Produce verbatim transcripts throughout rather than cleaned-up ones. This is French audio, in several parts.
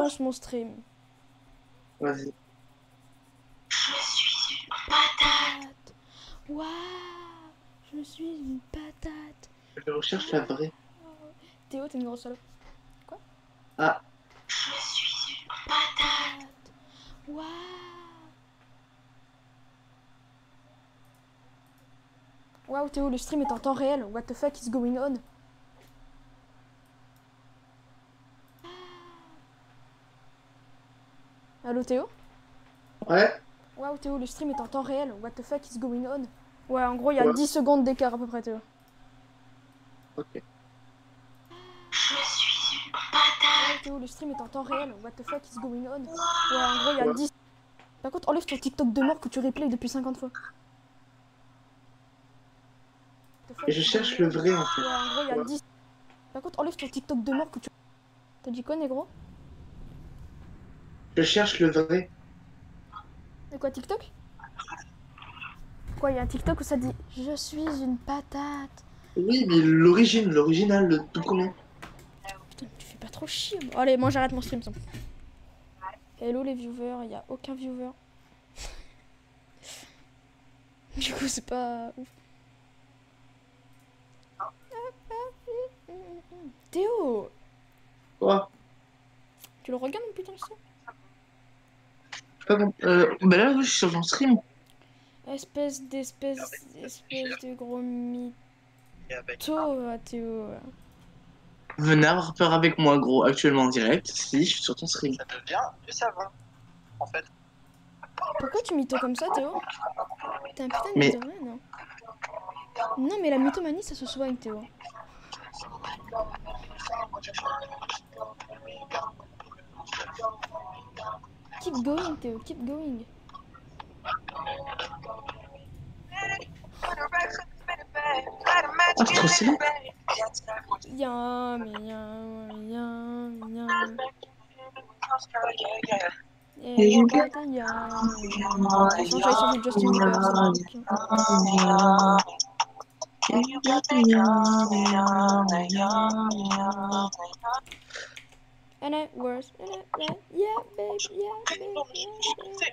lance mon stream. Vas-y. Je suis une patate. Waouh, je suis une patate. Je recherche la vraie. Théo, t'es une grosse salope. Quoi? Ah. Je suis une patate. Waouh. Waouh, Théo, le stream est en temps réel. What the fuck is going on? Allô, Théo? Ouais. Waouh, Théo, le stream est en temps réel. What the fuck is going on? Ouais, en gros, il y a Ouais. dix secondes d'écart à peu près, Théo. Ok. Je suis une Ouais, patate. Théo, le stream est en temps réel. What the fuck is going on? Ouais, en gros, il y a Ouais. dix. Par contre, enlève ton TikTok de mort que tu replays depuis cinquante fois. What the fuck Et je is cherche going le on? vrai en fait. Ouais, en gros, il y a Ouais. dix. Par contre, enlève ton TikTok de mort que tu. T'as dit quoi, négro? Je cherche le vrai. C'est quoi, TikTok? Quoi, il y a un TikTok où ça dit je suis une patate. Oui, mais l'origine, l'original, le tout premier. Putain, tu fais pas trop chier. Moi. Allez, moi j'arrête mon stream. Ça. Hello les viewers, il y a aucun viewer. Du coup, c'est pas ouf. Théo, Quoi? tu le regardes mon putain le stream? Pas bon. Euh, bah là, oui, je suis sur mon stream. Espèce d'espèce espèce de gros mytho, ah, Théo. Venez avoir peur avec moi, gros, actuellement en direct. Si, je suis sur ton stream. Ça devient du savon, en fait. Pourquoi tu mytho comme ça, Théo? T'es un putain de Mais- mythomane, non? Non, mais la mythomanie, ça se soigne, Théo. Keep going, Théo, keep going. Ah, c'est trop stylé. Yum, yum, yum, yum. Everybody yum. Attention, j'allais sur du Justin Bieber. ça. And it was, and it was, yeah, babe, yeah, babe, yeah, babe.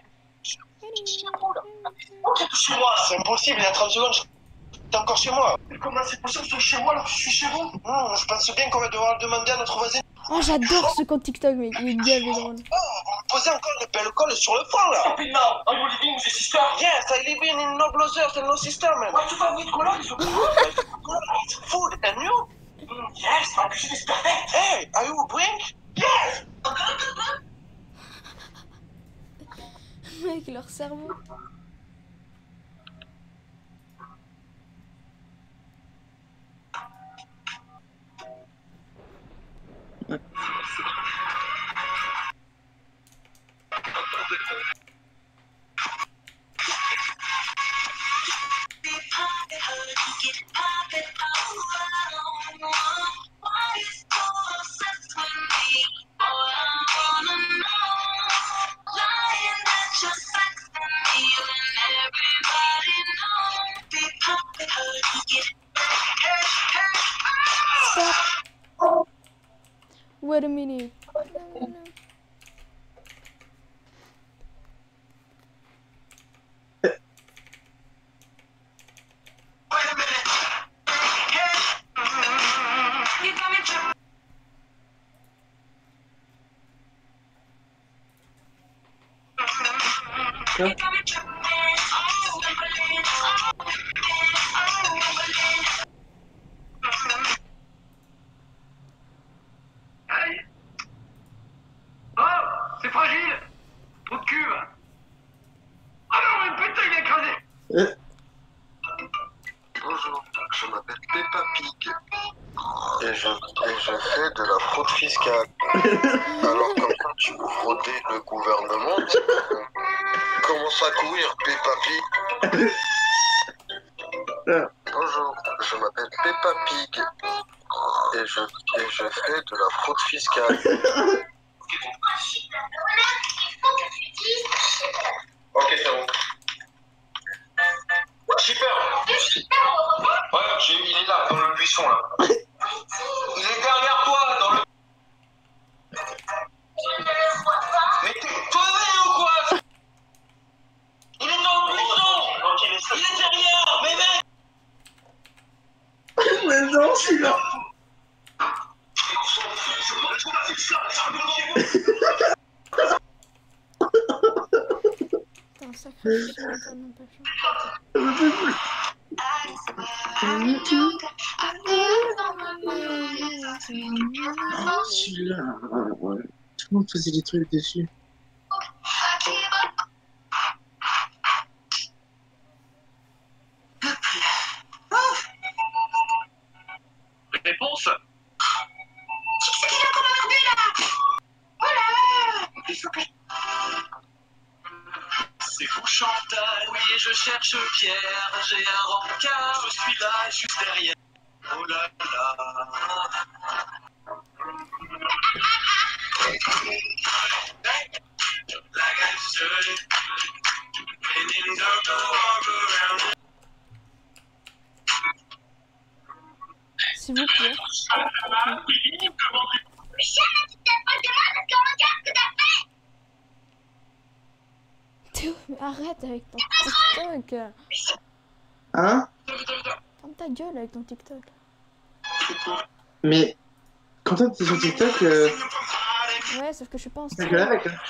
Chez moi, c'est impossible, il y a trente secondes, j'étais encore chez moi. Comment c'est possible que je sois chez moi alors que je suis chez vous? Hum, Je pense bien qu'on va devoir demander à notre voisin. Oh, j'adore ce compte TikTok, mec. Il est gavé drôle. Oh, vous me posez encore des belles colles sur le front là. Stop it now, are you living with your sister? Yes, I live in, in no brothers and no sister, man. Why do you have with color? It's It's food and you? Mm, yes, my cuisine is perfect. Hey, are you a brink? Yes. Mec, leur cerveau. Stop. Wait a minute. Quoi? Aïe. Oh, c'est fragile. Trop de cul. Ah non, mais putain, il a écrasé. Euh, Bonjour, je m'appelle Peppa Pig et je, et je fais de la fraude fiscale. Alors comme ça tu veux frauder le gouvernement, tu peux commence à courir Peppa Pig. Bonjour, je m'appelle Peppa Pig et je, et je fais de la fraude fiscale. Ok, c'est bon. Shipper. Ouais, j'ai- il est là, dans le buisson, là. Il est derrière toi, dans le... pas chiant, ça, non, pas chiant. Ah, celui-là. Ouais. Tout le monde faisait des trucs dessus. Réponse. C'est vous Chantal, oui je cherche Pierre, j'ai un rencard, je suis là juste derrière. Oh là là. S'il vous plaît. Théo, mais arrête avec ton TikTok. Hein? Ferme ta gueule avec ton TikTok. Mais quand toi t'es sur TikTok, euh, Ouais, sauf que je suis pas en t'as stream. gueule avec. Hein.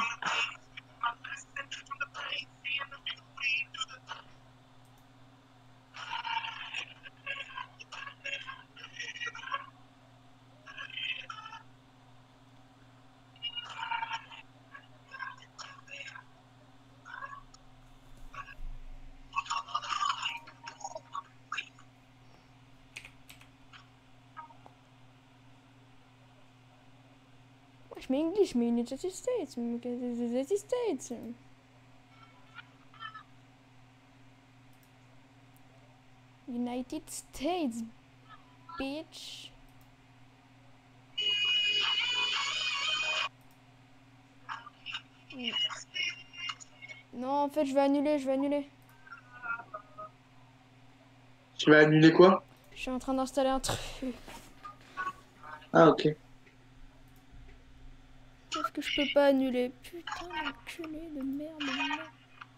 Je mets English, mais United States. United States. United States, bitch. Non, en fait, je vais annuler, je vais annuler. Tu vas annuler quoi? Je suis en train d'installer un truc. Ah, ok. Qu'est-ce que je peux pas annuler? Putain d'enculé de merde, de merde.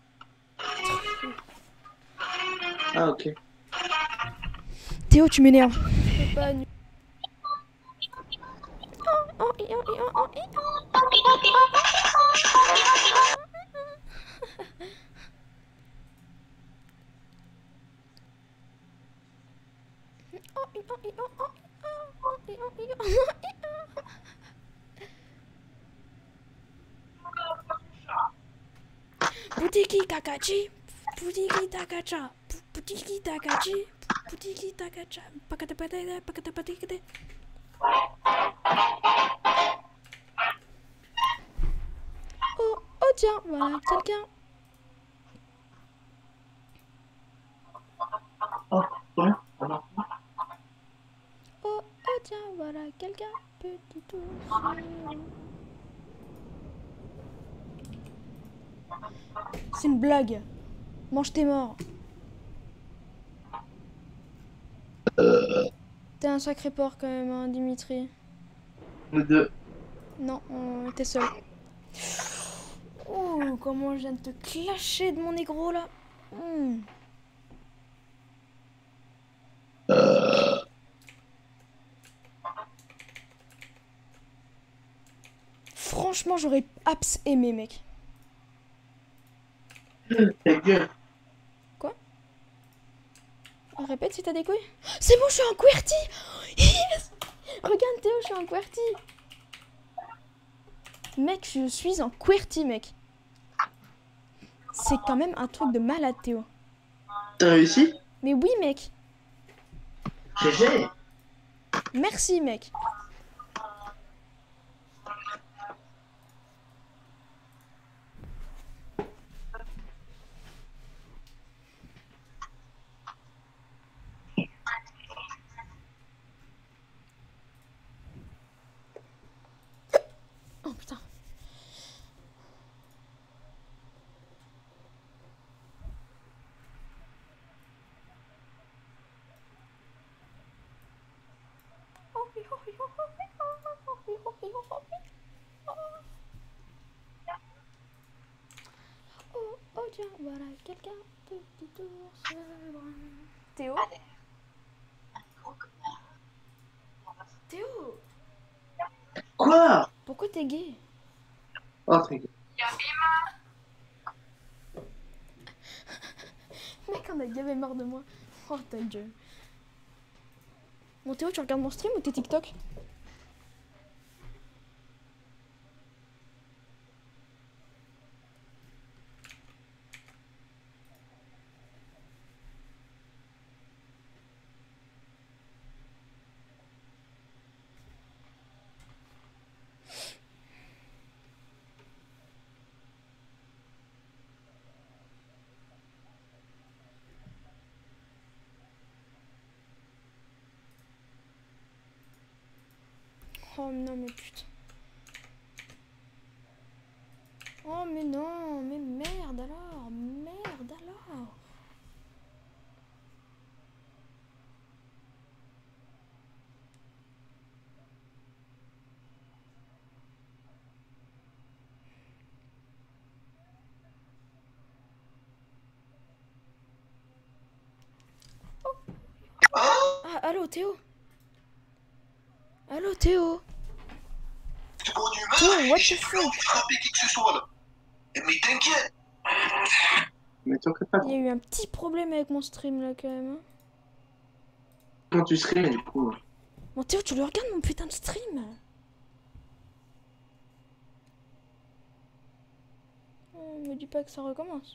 Ah, ok. Théo, tu m'énerves. Je peux pas annuler. Oh, oh, oh, oh, oh, oh, Putiki Takachi, Putiki Takacha, Putiki Takachi, Putiki Takacha, Pakata Patata, Pakata Patikate. Oh, oh tiens, voilà, quelqu'un. Oh, ouais. Oh, oh tiens, voilà, quelqu'un. Petit ours. C'est une blague. Mange tes morts. T'es un sacré porc quand même, hein, Dimitri. Nous deux. Non, on était seul. Oh, comment je viens de te clasher de mon négro là. Mm. Franchement, j'aurais abs aimé, mec. Ta gueule. Quoi? Répète si t'as des couilles. C'est bon, je suis en QWERTY. Yes. Regarde Théo, je suis en QWERTY. Mec, je suis en QWERTY, mec. C'est quand même un truc de malade, Théo. T'as réussi? Mais oui, mec. G G. Merci, mec. Oh putain. Oh, oh tiens, voilà quelqu'un, petit ours brun. Théo? Théo? Quoi? Pourquoi t'es gay? Oh, ta gueule. Quand Gab est mort de moi. Oh ta gueule. Bon Théo, tu regardes mon stream ou tes TikTok? Oh non mais putain. Oh mais non, mais merde alors, merde alors. Oh. Ah, allô Théo. Allô Théo. Tu prends du Théo, mal what et j'ai the plus fuck? envie de frapper qui que ce soit là. Mais t'inquiète. Mais t'inquiète pas. Il y a eu un petit problème avec mon stream là quand même. Hein. Quand tu streams, du coup. Bon Théo, tu le regardes mon putain de stream. Oh, me dis pas que ça recommence.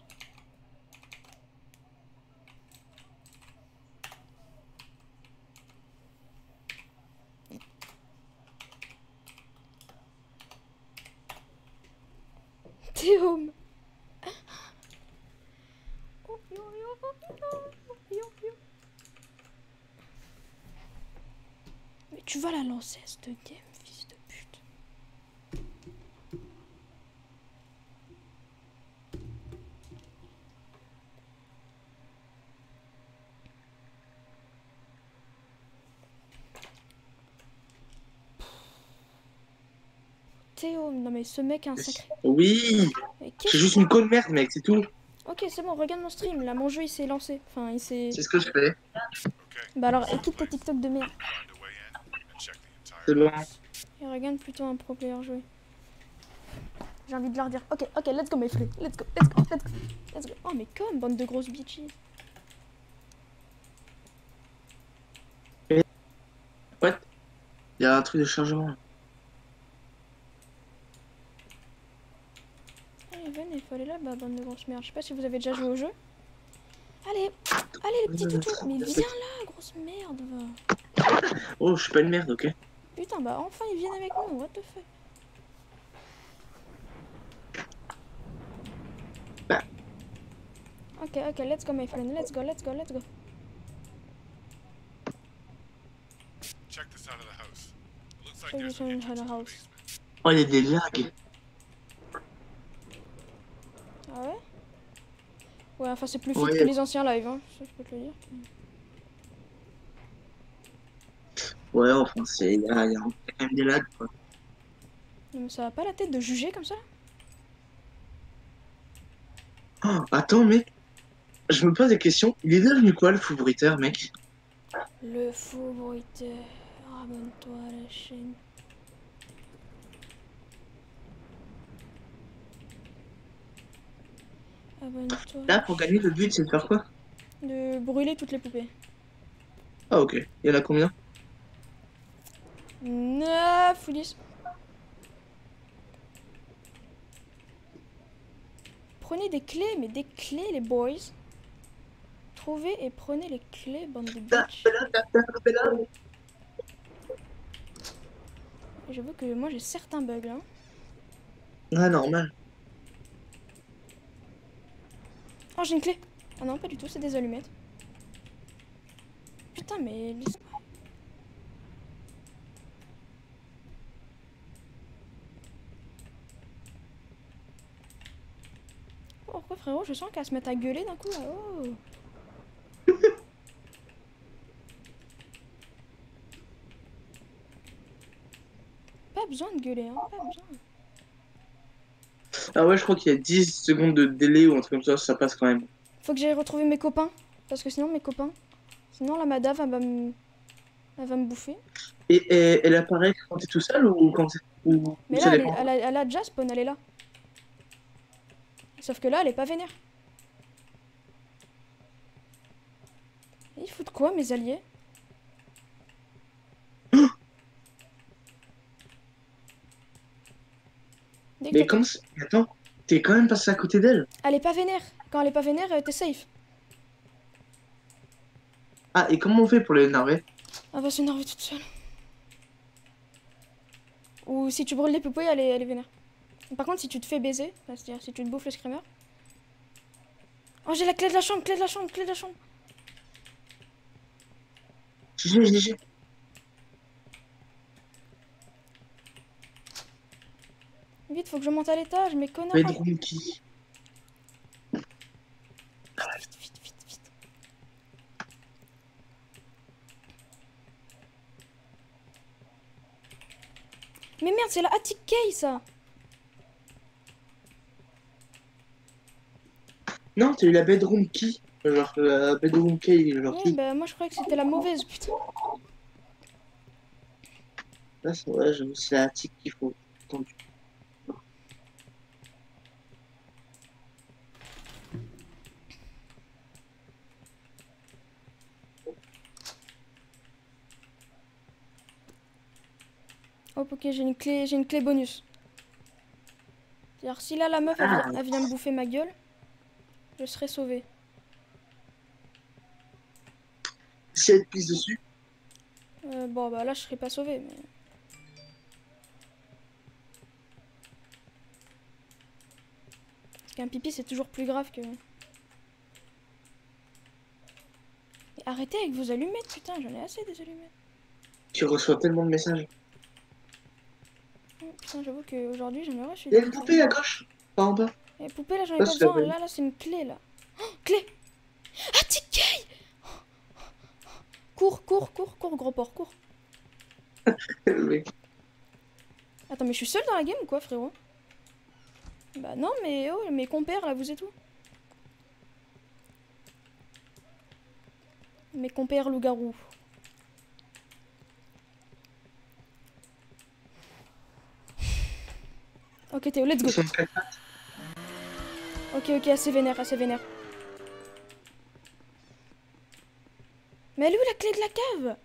Théo. Oh, yo, yo, yo, yo, yo. Mais tu vas la lancer cette game, fils de pute. Théo, non mais ce mec a un sacré... Oui. Mais C'est qu'est-ce juste une conne merde, mec, c'est tout. Ok, c'est bon, regarde mon stream. Là, mon jeu il s'est lancé. Enfin, il s'est. C'est ce que je fais. Bah alors, équipe tes TikTok de merde. C'est bon. Et regarde plutôt un pro player jouer. J'ai envie de leur dire. Ok, ok, let's go, mes frères. Let's go, let's go, let's go. Let's go. Oh, mais comme, bande de grosses bitches. What? Il y a un truc de chargement. Allez, venez, il faut aller là-bas, bande de grosses merdes. Je sais pas si vous avez déjà joué au jeu. Allez, allez, les petits toutous. Mais viens là, grosse merde, va. Oh, je suis pas une merde, ok? Putain, bah enfin ils viennent avec nous, what the fuck. Bah. Ok, ok, let's go my friend, let's go, let's go, let's go. Check this out of the house. It looks like Show you there's some something entrance in the to the house. basement. Oh, il y a des lags. Ah ouais? Ouais, enfin c'est plus fit Ouais. que les anciens lives, hein, ça je peux te le dire. Ouais, enfin, c'est. Il y a, il y a quand même des lags, quoi. Non, mais ça va pas la tête de juger comme ça? Oh, attends, mec. Je me pose des questions. Il est devenu quoi, le fou bruiteur, mec? Le fou bruiteur, abonne-toi à la chaîne. Abonne-toi. Là, pour gagner, le but, c'est de faire quoi? De brûler toutes les poupées. Ah, ok. Il y en a combien? neuf ou dix. Prenez des clés, mais des clés, les boys. Trouvez et prenez les clés, bande de bitch. J'avoue que moi j'ai certains bugs là. Ah, normal. Oh, j'ai une clé. Ah non, pas du tout, c'est des allumettes. Putain, mais... laisse-moi. Oh, pourquoi frérot, je sens qu'elle se met à gueuler d'un coup là. Oh. Pas besoin de gueuler, hein, pas besoin. Ah ouais, je crois qu'il y a dix secondes de délai ou un truc comme ça, ça passe quand même. Faut que j'aille retrouver mes copains. Parce que sinon, mes copains... Sinon, la madame, elle va me... Elle va me bouffer. Et, et elle apparaît quand t'es tout seul ou quand t'es... Ou... Mais ça là, elle, est- dépend. elle a, elle a déjà spawn, elle est là. Sauf que là, elle est pas vénère. Ils foutent quoi, mes alliés? Dès que Mais t'as- comme... c'est- Attends, t'es quand même passé à côté d'elle. Elle est pas vénère. Quand elle est pas vénère, euh, t'es safe. Ah, et comment on fait pour l'énerver? Elle va s'énerver toute seule. Ou si tu brûles les poupées, elle est, elle est vénère. Par contre, si tu te fais baiser, enfin, c'est-à-dire si tu te bouffes le screamer. Oh, j'ai la clé de la chambre, clé de la chambre, clé de la chambre. G G, G G. Vite, faut que je monte à l'étage, mais connard. Bedroom key. Vite, vite, vite, vite. Mais merde, c'est la Attic Key, ça. Non, t'as eu la bedroom key. Genre, la bedroom key, genre Ouais, key. bah moi je croyais que c'était la mauvaise, putain. Là, c'est vrai, j'avoue, c'est la tic qu'il faut. Attends. Hop, ok, j'ai une clé, j'ai une clé bonus. C'est-à-dire, si là la meuf elle, vient- elle vient me bouffer ma gueule, je serai sauvé. Si elle te pisse dessus. Euh, bon, bah là je serai pas sauvé, mais. Parce qu'un pipi c'est toujours plus grave que. Mais arrêtez avec vos allumettes, putain, j'en ai assez des allumettes. Tu reçois tellement de messages. Oh, putain, j'avoue qu'aujourd'hui j'en ai reçu. Il y a des une poupée à gauche, pas en bas. Et poupée là j'en ai Ça, pas c'est besoin, vrai. là là c'est une clé là. Oh, clé. Ah, T K. Cours, cours, cours, cours, gros porc, cours. Le mec. Attends, mais je suis seule dans la game ou quoi, frérot? Bah non, mais oh, mes compères, là, vous êtes où? Mes compères loups-garous. Ok, Théo, let's go. Ils sont quatre. Ok, ok, assez vénère, assez vénère. Mais elle est où la clé de la cave?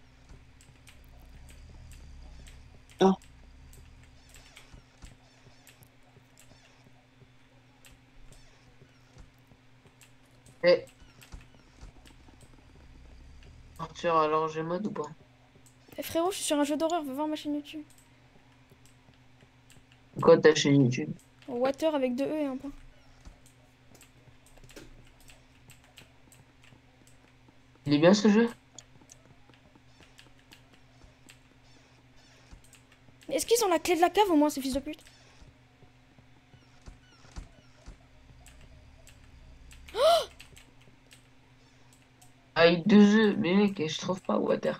Ah. Eh. Arthur, alors j'ai mode ou pas? Eh, frérot, je suis sur un jeu d'horreur, va voir ma chaîne YouTube. Quoi ta chaîne YouTube? Water avec deux E et un point. Il est bien ce jeu? Est-ce qu'ils ont la clé de la cave au moins, ces fils de pute? Avec deux œufs, mais mec, je trouve pas Water.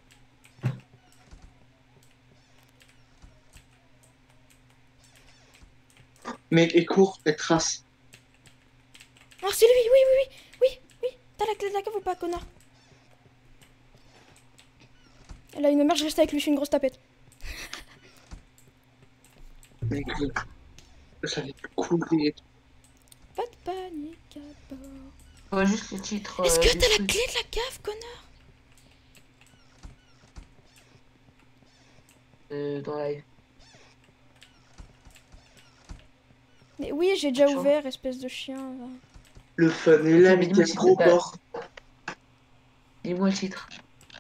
Mec, et court, elle trace. Ah, c'est lui, oui, oui, oui, oui, oui. T'as la clé de la cave ou pas, connard? Elle a une merde, je reste avec lui, je suis une grosse tapette. Mec, ça va être courir. Pas de panique à bord. Je vois juste le titre. Est-ce euh, que du t'as la truc. clé de la cave, connard? Euh, dans live. Mais oui, j'ai déjà Chaud. ouvert, espèce de chien. va. Le fun est là, mais Dis-moi t'es si gros t'as- porc. Dis-moi le titre.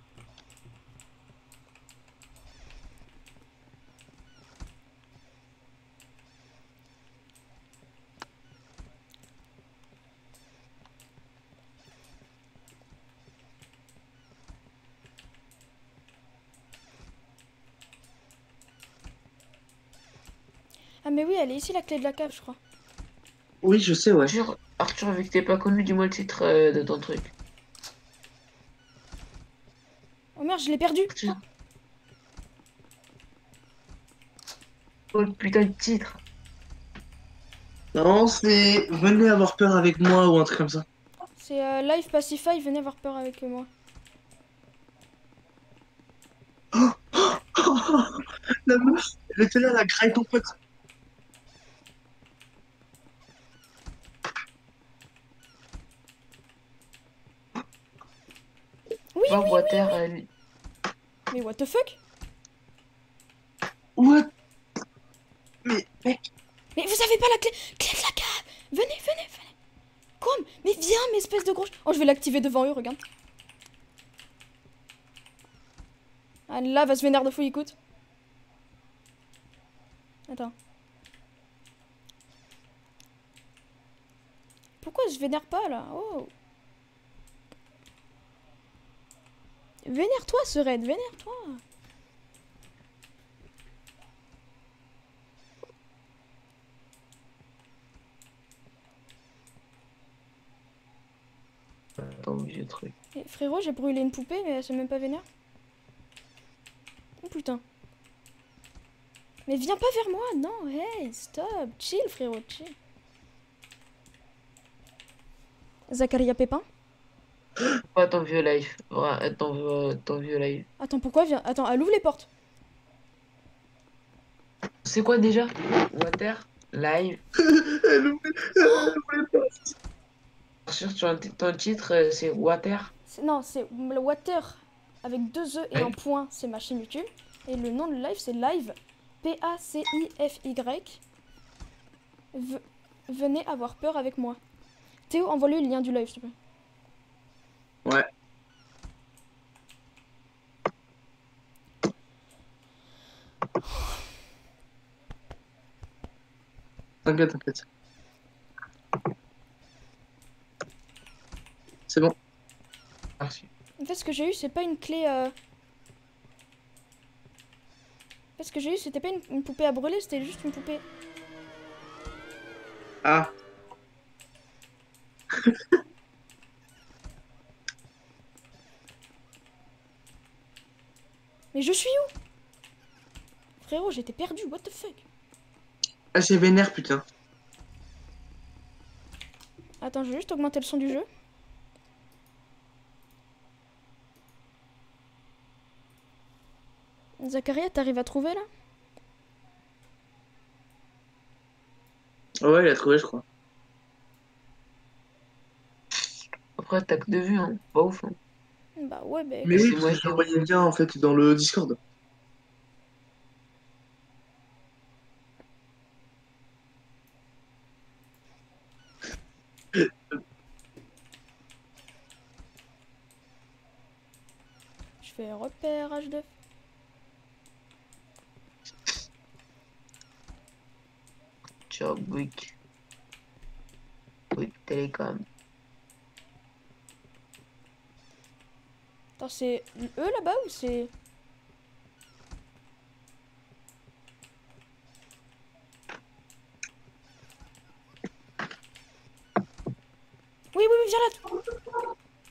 Ah, mais oui, elle est ici, la clé de la cave, je crois. Oui, je sais, ouais. Arthur, Arthur, vu que t'es pas connu, dis-moi le titre euh, de ton truc. Oh merde, je l'ai perdu. Arthur. Oh le putain de titre. Non, c'est venez avoir peur avec moi ou un truc comme ça. C'est euh, Live Pacify, venez avoir peur avec moi. La meuf, elle était là, la graille ton pote. Va water. euh, Mais what the fuck? What? Mais, mec, Mais vous avez pas la clé? Clé de la cave! Venez, venez, venez! Comme? Mais viens, mais espèce de gros... Oh, je vais l'activer devant eux, regarde. Ah, là, va se vénère de fou, écoute. Attends. Pourquoi je vénère pas, là? Oh! Vénère-toi, ce raid, vénère-toi! Attends, vieux truc. Eh, frérot, j'ai brûlé une poupée, mais elle se même pas vénère. Oh putain. Mais viens pas vers moi, non, hey, stop, chill frérot, chill. Zacharia Pépin. Pas ton vieux live. Ouais, ton, vieux- ton vieux live. Attends, pourquoi viens... Attends, elle ouvre les portes. C'est quoi déjà? Water, live. elle ouvre- elle ouvre les portes. Sur ton, ton titre, euh, c'est Water. C'est- Non, c'est le Water avec deux E et Ouais. un point, c'est ma chaîne YouTube. Et le nom de live, c'est Live, P A C I F Y. V- Venez avoir peur avec moi. Théo, envoie-lui le lien du live, s'il te plaît. Ouais. T'inquiète, t'inquiète. C'est bon. Merci. En fait, ce que j'ai eu, c'est pas une clé... Euh... En fait, ce que j'ai eu, c'était pas une, une poupée à brûler, c'était juste une poupée... Ah. Mais je suis où? Frérot, j'étais perdu, what the fuck? Ah, c'est vénère, putain. Attends, je vais juste augmenter le son du jeu. Zacharia, t'arrives à trouver là? Ouais, il a trouvé, je crois. Après, t'as que deux vues, hein. Pas ouf, hein. Bah ouais, bah... Mais c'est oui, moi parce que qui- j'ai envoyé le lien en fait dans le Discord. Je fais repérage de... Ciao, Bouygues. Bouygues Télécom. Attends, c'est eux là-bas ou c'est... Oui, oui, oui, viens là.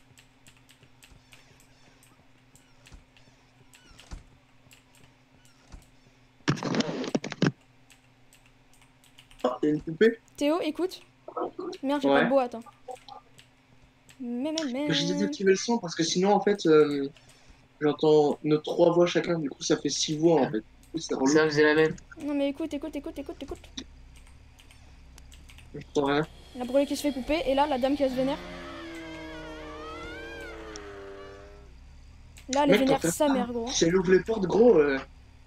Oh, il y a une poupée. Théo, écoute. Merde, j'ai Ouais. pas de boîte. Hein. Mais, mais, mais... J'ai désactivé le son parce que sinon en fait euh, j'entends nos trois voix chacun, du coup ça fait six voix en fait. Du coup, c'est relou. Ça faisait la même. Non mais écoute, écoute, écoute, écoute, écoute. Je sens rien. La brûlée qui se fait couper, et là, la dame qui va se vénère. Là, elle est Mec, vénère t'en fais sa pas. mère, gros. Si elle ouvre les portes, gros. euh,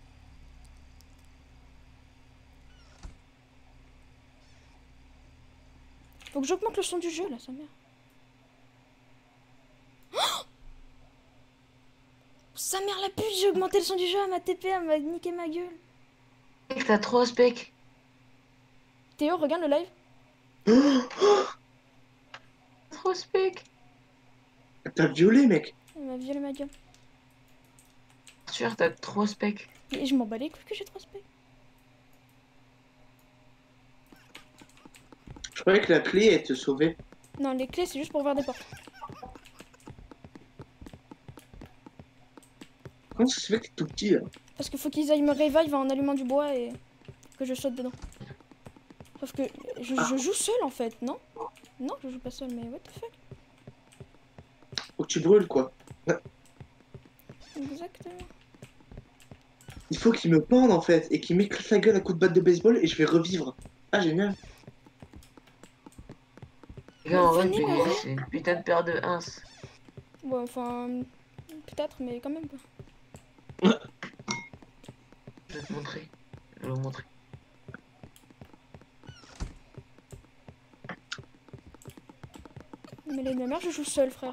Faut que j'augmente le son du jeu, là, sa mère. Oh sa mère la pute, j'ai augmenté le son du jeu, elle m'a T P, elle m'a niqué ma gueule. Mec, t'as trop spec. Théo, regarde le live. Trop spec. T'as violé, mec. Elle m'a violé ma gueule. Sûr, t'as trop spec. Et je m'en bats les couilles que j'ai trop spé. Je croyais que la clé elle te sauvait. Non, les clés, c'est juste pour ouvrir des portes. Comment ça se fait que t'es tout petit là? Parce qu'il faut qu'ils aillent me revive en allumant du bois et que je saute dedans. Sauf que je, je joue seul en fait, non? Non, je joue pas seul, mais what the fuck? Faut que tu brûles quoi. Exactement. Il faut qu'il me pende en fait et qu'il m'éclate la gueule à coups de batte de baseball et je vais revivre. Ah génial. Les gars, en vrai, Venez, P V G, venez. c'est une putain de paire de ins. Ouais, enfin... peut-être, mais quand même pas. Je vais te montrer. Je vais vous montrer. Mais les mères, je joue seul, frère.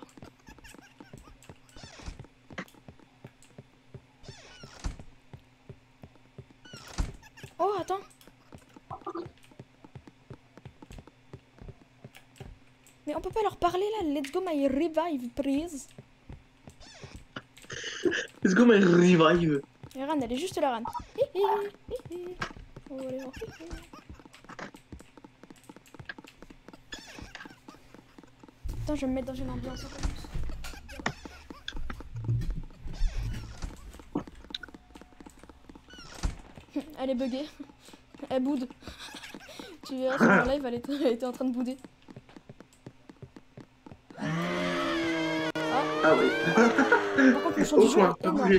Oh, attends. Mais on peut pas leur parler là. Let's go my revive, please. Let's go my revive. Et Ran, elle est juste là, Ran. Hi, hi, hi, hi. Oh, allez, oh, hi, hi. Attends, je vais me mettre dans une ambiance un peu plus. Elle est buggée. Elle boude. Tu verras sur mon live, elle était, elle était en train de bouder. Ah oui. Par contre, le son du Au jeu point. est énorme. J'ai-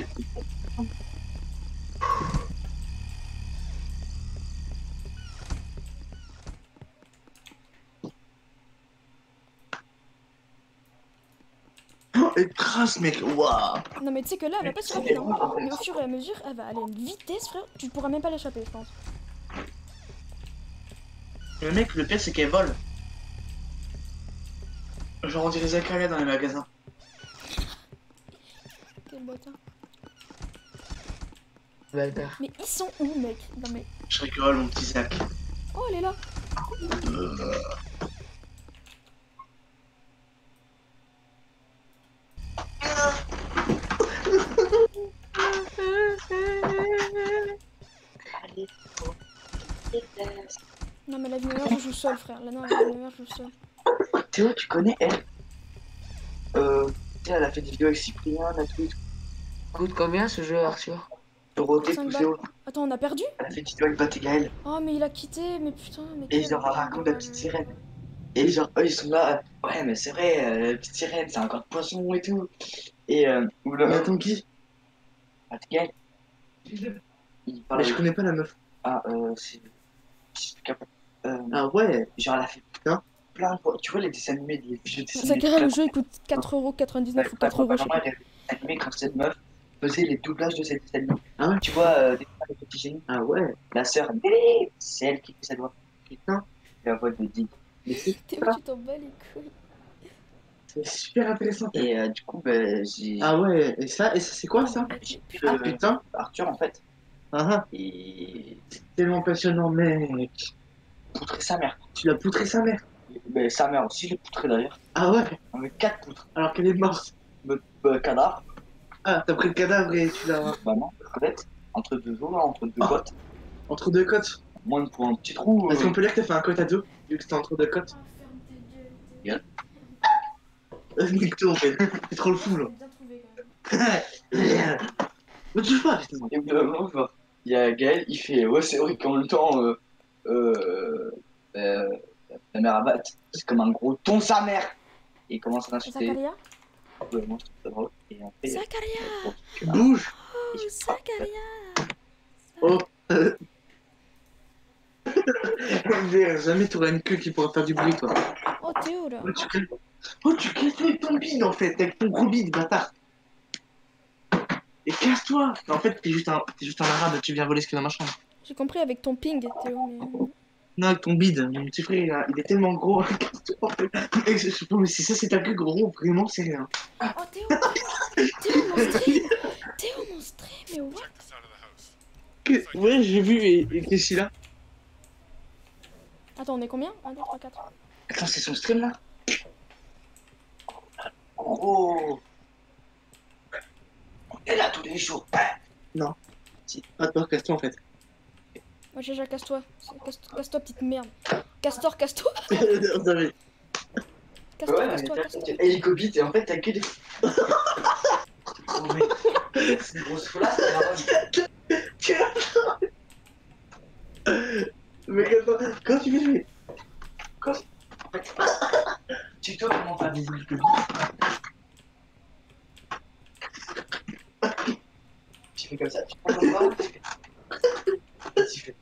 Oh, elle trace, mec. Waouh. Non mais tu sais que là, elle va pas se rapide, hein. Mais au fur et à mesure, elle va aller à une vitesse, frère. Tu pourras même pas l'échapper, je pense. Le mec, le pire, c'est qu'elle vole. Genre, on dirait Zakaria dans les magasins. Quel bâtard. Bâtard. Mais ils sont où, mec? Non mais... Je rigole, mon petit Zach. Oh, elle est là. Non mais la vie meilleure, je joue seul, frère. Là, non, la vie meilleure, je joue seul. Théo, tu connais elle? Euh, tu sais, elle a fait des vidéos avec Cyprien, là, tout. Coûte combien ce jeu, Arthur? Dorothée, cinq Pouséo. Attends, on a perdu? Elle a fait des vidéos avec Bat et Gaël. Oh, mais il a quitté, mais putain, mais... Et quel genre, elle raconte la petite sirène. Et genre, eux, ils sont là. euh, Ouais, mais c'est vrai, euh, la petite sirène, c'est encore de poisson et tout. Et, euh, ou Mais le. attends, qui? Bat et Gaël. Il parle Mais je avec- connais pas la meuf. Ah, euh, c'est. je sais pas. Euh, Ah ouais. genre, elle a fait Hein plein de fois. Tu vois les dessins animés, les vieux dessins Ça, animés. carré, le jeu, il coûte quatre euros quatre-vingt-dix-neuf ou quatre euros, je sais pas. Animé quand cette meuf faisait les doublages de cette dessins animés. Ah ouais. Tu vois, euh, des fois, les petits génies. Ah ouais. La sœur, c'est elle qui fait sa voix. Putain. La voix de Dig. Mais c'est Théo, tu t'en bats les couilles. c'est super intéressant. Et euh, du coup, bah, j'ai Ah ouais. Et ça, et ça c'est quoi ça? j'ai vu Ah le putain. Arthur en fait. Ah ah. Et Tellement passionnant, mec. poutrer sa mère. Tu l'as poutré sa mère. Mais sa mère aussi, je l'ai poutré d'ailleurs. Ah ouais. Avec quatre poutres. Alors qu'elle est morte. Le euh, cadavre, Ah, t'as pris le cadavre et tu l'as bah non, peut-être. Entre deux os, là, entre deux Oh. côtes. entre deux côtes. Moins pour un petit trou. Est-ce euh, qu'on peut dire que t'as fait un côte à deux, vu que c'était entre deux côtes? Bien. Nique-toi, en fait. C'est trop le fou, là. Bien trouvé, quand même. Me touche pas, putain. Et au bout d'un moment, genre, il y a Gaël, il fait ouais, c'est vrai qu'en même temps, euh, euh, euh, la mère abat, c'est comme un gros ton sa mère. Et il commence à l'insulter. Zakaria? Ouais, moi, je trouve ça drôle. Et après, Zakaria! Bouge. Oh, Zakaria! Oh. Euh... Merde, jamais t'aurais une queue qui pourrait faire du bruit, toi. Oh, Théo, là. Oh, tu casses, oh, tu casses avec ton bide, en fait, avec ton gros bide, bâtard. Et casse-toi. En fait, t'es juste un, t'es juste un arabe, tu viens voler ce qu'il y a dans ma chambre. J'ai compris avec ton ping, Théo, mais... Non, avec ton bide, mon petit frère, il, a- il est tellement gros. Casse-toi, en fait. Mec, je sais pas, mais si ça c'est ta queue, gros, vraiment, c'est rien. Oh, Théo! Théo, mon stream! Théo, mon stream, mais what? Check this out of the house. Que- Ouais, j'ai vu, et, et qu'est-ce qu'il a? Attends, on est combien? un, deux, trois, quatre. Attends, c'est son stream là? Oh! On est là tous les jours. Pas de peur, casse-toi, en fait. Moi, Jaja, casse-toi. Casse- Casse-toi, petite merde. Castor, casse-toi. Vous savez. Casse-toi, Ouais, mais casse-toi, t'as casse-toi. t'as hélicobite et en fait, t'as que des. Oh, mec. C'est une grosse folasse, t'as Mais attends, quand tu fais En fait, tuto comment faire des hélicobites. Tu fais comme ça, tu prends ton bras, tu fais. Tu fais.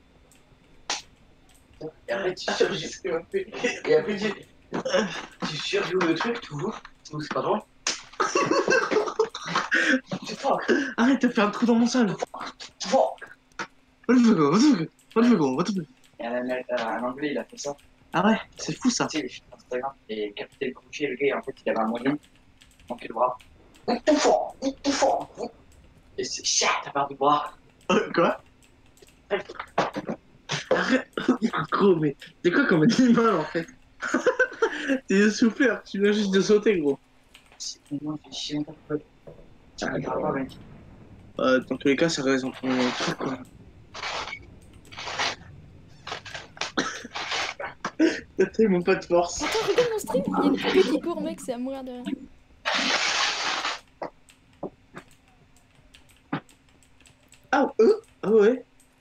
Et après, tu surjoues. Et après, tu. Tu surjoues le truc, toujours. Donc, c'est pas drôle. C'est toi. Arrête, t'as fait un trou dans mon sol. Bon. What the fuck, what the fuck, what the fuck, what the fuck. Il y a un, un anglais, il a fait ça. Ah ouais, c'est fou ça. Tu sais, il est sur Instagram et capté le crochet, le gars, en fait, il avait un moyen. Manquait le bras. Tout fort, tout fort. Et c'est chiant, t'as perdu le bras. Euh, quoi? Arrête. Gros, mais c'est quoi comme animal en fait? T'es un souffleur, tu viens juste de sauter, gros. C'est moi, je fais chier un peu. Ça regarde pas, mec. Euh, dans tous les cas, ça reste dans ton truc, quoi. T'as tellement pas de force. Attends, regarde mon stream, il y a une poupée qui court, mec, c'est à mourir de rire. Ah, eux? Ah ouais?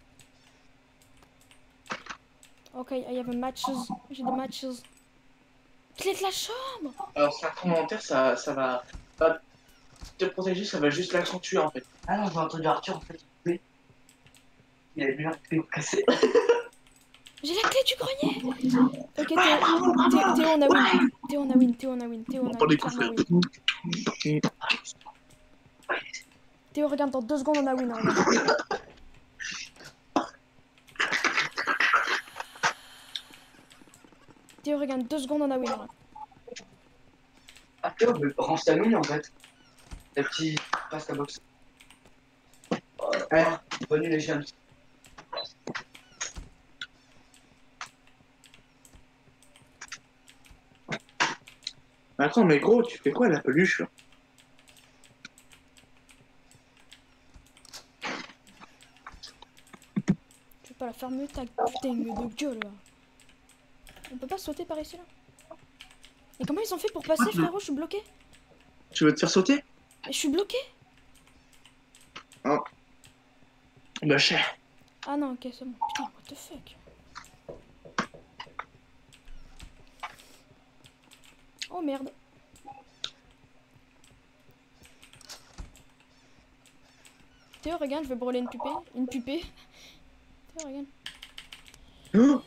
Ok, I have a matches. J'ai des matches. Clé de la chambre! Alors, c'est un commentaire, ça, ça va pas te protéger, ça va juste l'accentuer en fait. Ah non, j'ai entendu Arthur, en fait, il il a bien fait casser. J'ai la clé du grenier! Ok, Théo, Théo, Théo, on a win. Théo, on a win. Théo, on a win. Théo, on a Pas win. les coups, clairement frère. win. Théo, regarde, dans deux secondes, on a win. Regarde. Théo, regarde, deux secondes, on a win. Regarde. Ah, Théo, mais range ta mine, en fait. La petite passe ta box. Ouais, bonne nuit, les chiens. Attends, mais gros, tu fais quoi la peluche là? Tu veux pas la fermer ta putain de gueule là. On peut pas sauter par ici là? Et comment ils ont fait pour passer, frérot? Je suis bloqué. Tu veux te faire sauter? Mais je suis bloqué. Ah. Bah cher. Ah non, ok, c'est bon. Putain, what the fuck? Oh merde. Théo, regarde, je vais brûler une pupée. Une pupée. Théo, regarde. Oh,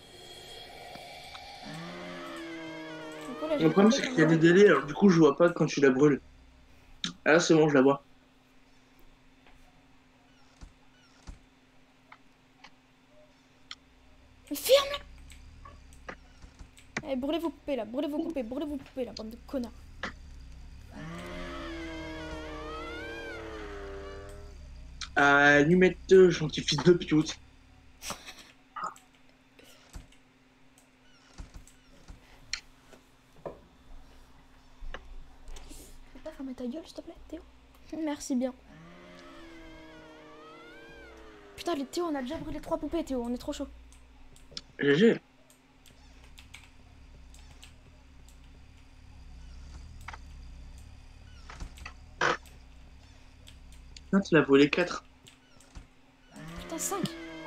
Pourquoi, là, j'ai le problème pas c'est fait qu'il y a comme des délais, alors du coup je vois pas quand tu la brûles. Ah là c'est bon, je la vois. Mais ferme-la! Eh, brûlez vos poupées là, brûlez vos poupées, brûlez vos poupées là, bande de connards. Ah, numéro gentil fils de pute. Tu peux pas fermer ta gueule s'il te plaît, Théo? Merci bien. Putain, les Théo, on a déjà brûlé trois poupées, Théo, on est trop chaud. G G. Non, tu l'as brûlé quatre. Putain, cinq.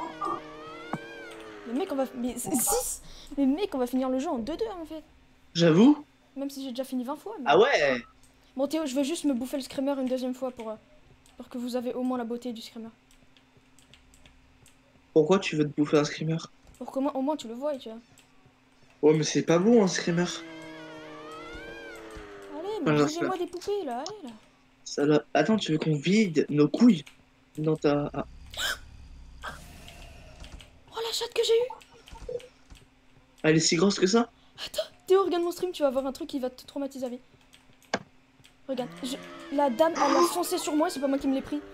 Mais mec, on va... Mais six. Mais mec, on va finir le jeu en deux deux en fait. J'avoue. Même si j'ai déjà fini vingt fois. Mais... Ah ouais. Bon Théo, je vais juste me bouffer le screamer une deuxième fois pour, euh, pour que vous avez au moins la beauté du screamer. Pourquoi tu veux te bouffer un screamer? Pour qu'au moins, au moins tu le vois, tu vois. Oh mais c'est pas bon un screamer. Allez, Ah, mais non, bougez-moi des poupées là, allez là. Ça là... Attends, tu veux qu'on vide nos couilles dans ta... Ah. Oh la chatte que j'ai eue. Elle est si grosse que ça? Attends, Théo, regarde mon stream, tu vas voir un truc qui va te traumatiser à vie. Regarde, je... la dame, elle a foncé sur moi, c'est pas moi qui me l'ai pris.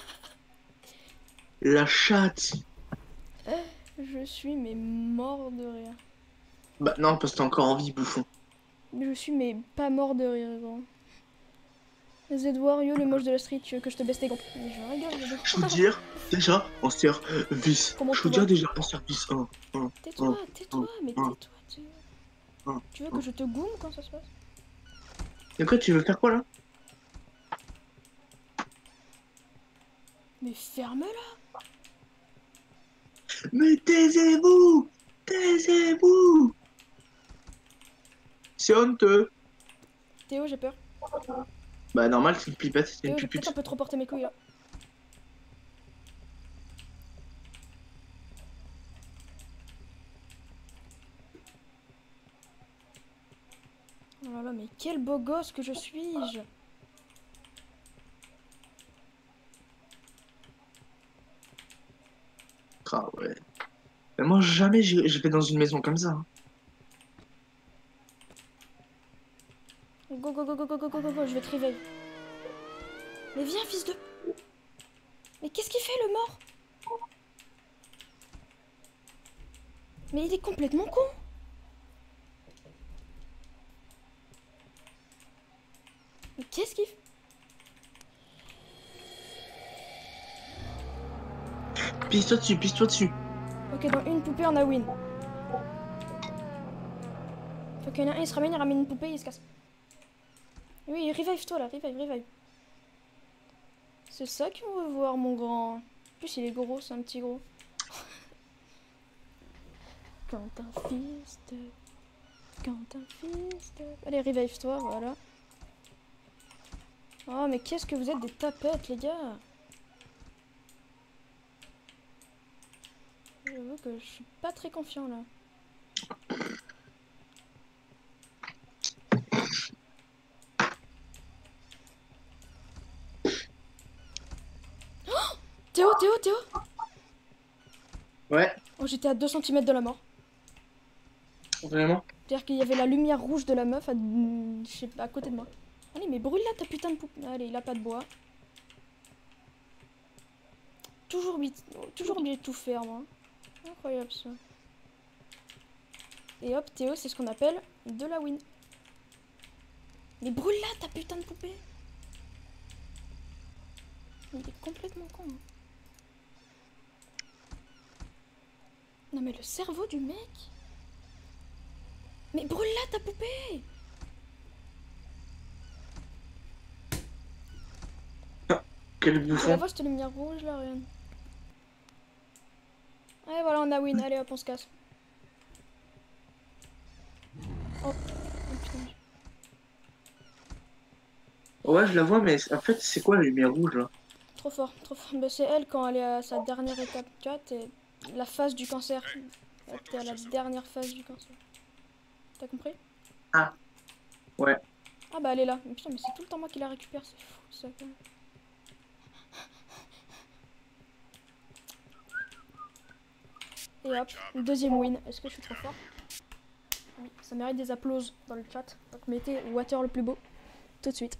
La chatte. Je suis mais mort de rire. Bah non, parce que t'es encore en vie, bouffon. Je suis mais pas mort de rire, gros. Z Wario, le moche de la street, tu veux que je te baisse tes gants? Mais je rigole, mais Je veux dire, déjà, on se tire vis. Comment Je tu veux vois dire déjà, on se tire vis. un, un, Tais-toi, un, tais-toi, mais un, tais-toi, tu... un, Tu veux que je te goume quand ça se passe? Et quoi, tu veux faire quoi là? Mais ferme-la! Mais taisez-vous! Taisez-vous! C'est honteux. Théo, j'ai peur. Bah normal, c'est une pipette, c'est une Théo, j'ai pipette. peut-être un peu trop porté mes couilles là. Oh là là, mais quel beau gosse que je suis-je! Ah ouais. Mais moi, jamais je je vais dans une maison comme ça. hein. Go, go, go, go, go, go, go, go, go, je vais te réveiller. Mais viens, fils de... Mais qu'est-ce qu'il fait, le mort? Mais il est complètement con. Mais qu'est-ce qu'il fait? Pisse-toi dessus, pisse-toi dessus. Ok, dans une poupée, on a win. Faut qu'il y en a un, il se ramène, il ramène une poupée, il se casse. Oui, revive-toi là, revive, revive. C'est ça qu'on veut voir, mon grand. En plus, il est gros, c'est un petit gros. Quand un fils de... Quand un fils de... Allez, revive-toi, voilà. Oh, mais qu'est-ce que vous êtes des tapettes, les gars. J'avoue que je suis pas très confiant, là. Théo, Théo, Théo. Ouais, Oh, j'étais à deux centimètres de la mort. vraiment. C'est-à-dire qu'il y avait la lumière rouge de la meuf à, je sais pas, à côté de moi. Allez, mais brûle là ta putain de poupée. Allez, il a pas de bois. Toujours, obligé- toujours obligé de tout faire, moi. Incroyable ça. Et hop, Théo, c'est ce qu'on appelle de la win. Mais brûle là ta putain de poupée. Il est complètement con. hein. Non mais le cerveau du mec. Mais brûle là ta poupée. Quel Tu la bouffon. vois cette lumière rouge là, rien. Ouais, voilà, on a win. Allez hop, on se casse. Oh, oh putain. Ouais, je la vois, mais en fait, c'est quoi la lumière rouge là? Trop fort, trop fort. Bah, c'est elle quand elle est à sa dernière étape. Tu vois, t'es la phase du cancer. Ouais, t'es à la dernière phase du cancer. T'as compris? Ah. Ouais. Ah bah elle est là. Mais putain, mais c'est tout le temps moi qui la récupère. C'est fou ça quand même. Et hop, deuxième win. Est-ce que je suis trop fort? Oui, ça mérite des applauses dans le chat. Donc mettez Water le plus beau tout de suite.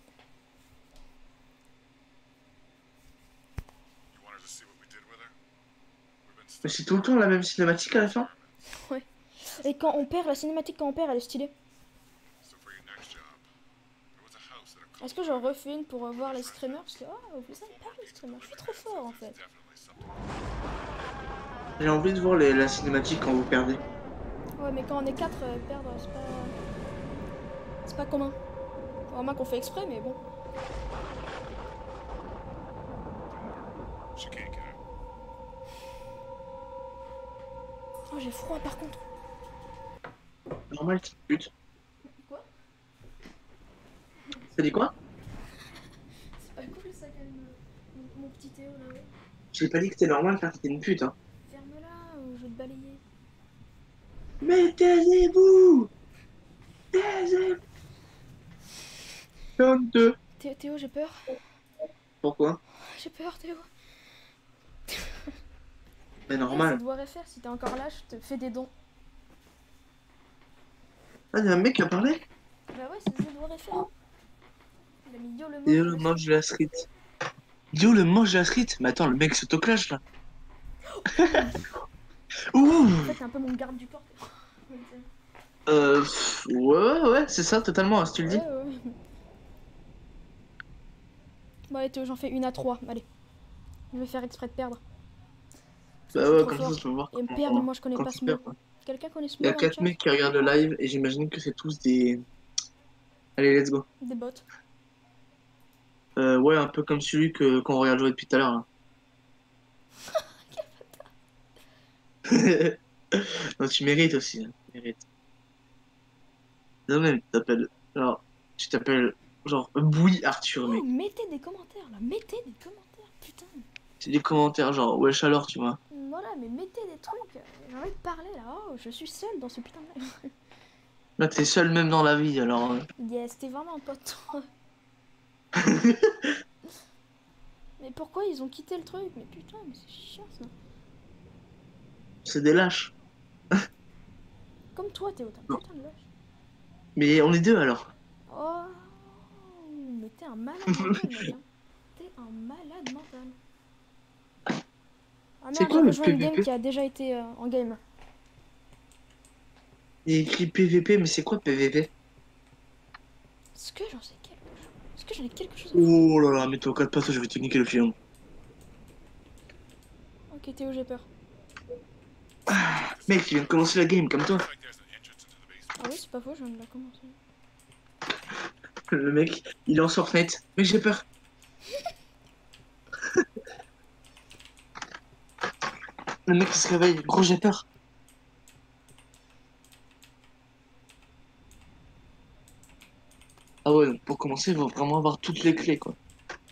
You wanted to see what we did with her? We've been Mais stuck c'est tout le temps la même cinématique à la fin? Ouais. Et quand on perd, la cinématique quand on perd, elle est stylée. so for your next job. There was a house that a Est-ce que j'en refais une pour voir les streamers? Parce que, oh, vous savez pas les streamers, je suis trop fort en fait. definitely something. J'ai envie de voir les, la cinématique quand vous perdez. Ouais, mais quand on est quatre, euh, perdre, c'est pas. C'est pas commun. Vraiment qu'on fait exprès, mais bon. She can't get out. Oh, j'ai froid par contre. Normal, petite pute. Quoi? Ça dit quoi? C'est pas cool ça, quand même. Mon, mon petit Théo là, ouais. J'ai pas dit que c'était normal car t'étais une pute, hein. Ferme-la ou je vais te balayer. Mais taisez-vous! Taisez-vous! trente-deux. Théo, Théo, j'ai peur. Pourquoi? J'ai peur, Théo. Mais Eh, normal. c'est devoir faire. Si t'es encore là, je te fais des dons. Ah, y'a un mec qui a parlé? Bah ouais, c'est devoir faire. Il a mis yo le mot. Yo le mange de la street. Yo le mange de la street? Mais attends, le mec s'autoclash là. Ouh! En fait, t'es un peu mon garde du corps. Euh. pff, Ouais, ouais, c'est ça, totalement, si tu le dis. Ouais, ouais. Bon, allez, Théo, j'en fais une à trois. Allez. Je vais faire exprès de perdre. Parce que Bah je suis ouais, trop comme ça, fort. je peux voir. Et me comment- perdre, moi je connais quand pas tu ce mot. perds, quoi. Quelqu'un connaît ce Il y mot a dans le quatre chat? mecs qui regardent le live et j'imagine que c'est tous des. Allez, let's go. Des bots. Euh, ouais, un peu comme celui que qu'on regarde jouer depuis tout à l'heure. Là. Non, tu mérites aussi. Hein. Tu mérites. Non, mais tu t'appelles. Genre, tu t'appelles. Genre, Boui Arthur, Oh, mec. mettez des commentaires là. Mettez des commentaires, putain. C'est des commentaires, genre, wesh alors, tu vois. Voilà, mais mettez des trucs. J'ai envie de parler là. Oh, je suis seule dans ce putain de live. Là, t'es seul même dans la vie, alors. euh. Yes, t'es vraiment un pote. Mais pourquoi ils ont quitté le truc? Mais putain, mais c'est chiant ça. C'est des lâches. Comme toi, Théo, t'as un putain de lâche. Mais on est deux alors. Oh, mais t'es un malade mental, mec. Hein. T'es un malade mental. Ah C'est merde, quoi j'ai le rejoint une game P V P? qui a déjà été euh, en game. Il est écrit P V P, mais c'est quoi P V P? Est-ce que j'en sais quelque chose? Est-ce que j'en ai quelque chose à foutre? Oh là là, mets-toi au cas de pas ça, je vais te niquer le film. Ok, Théo, j'ai peur. Mec, il vient de commencer la game comme toi. Looks like there's an entrance into the basement. Ah oui, c'est pas faux, je viens de la commencer. Le mec, il est en sur fenêtre. Mec, j'ai peur. Le mec, il se réveille. Gros, j'ai peur. Ah ouais, donc pour commencer, il faut vraiment avoir toutes les clés, quoi.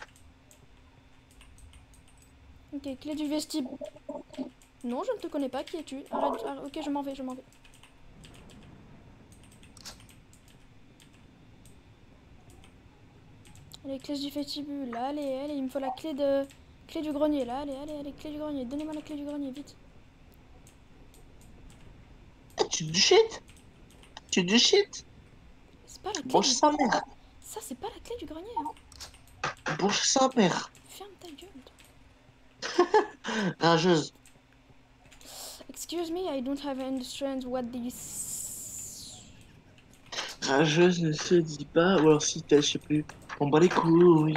Ok, clé du vestibule. Non, je ne te connais pas, qui es-tu? Arrête, arrête, ok, je m'en vais, je m'en vais. Allez, clé du vestibule, allez, allez, il me faut la clé de... Clé du grenier, là, allez, allez, allez, clé du grenier, donnez-moi la clé du grenier, vite. Ah, tu du shit? Tu du shit? C'est pas la clé Bouge du... sa mère. Ça, c'est pas la clé du grenier, hein. Bouge sa mère. Ferme ta gueule, toi. Rageuse. Excuse me, I don't have understand what this... Rageuse ne se dit pas, ou alors si t'as, je sais plus. On bat les couilles.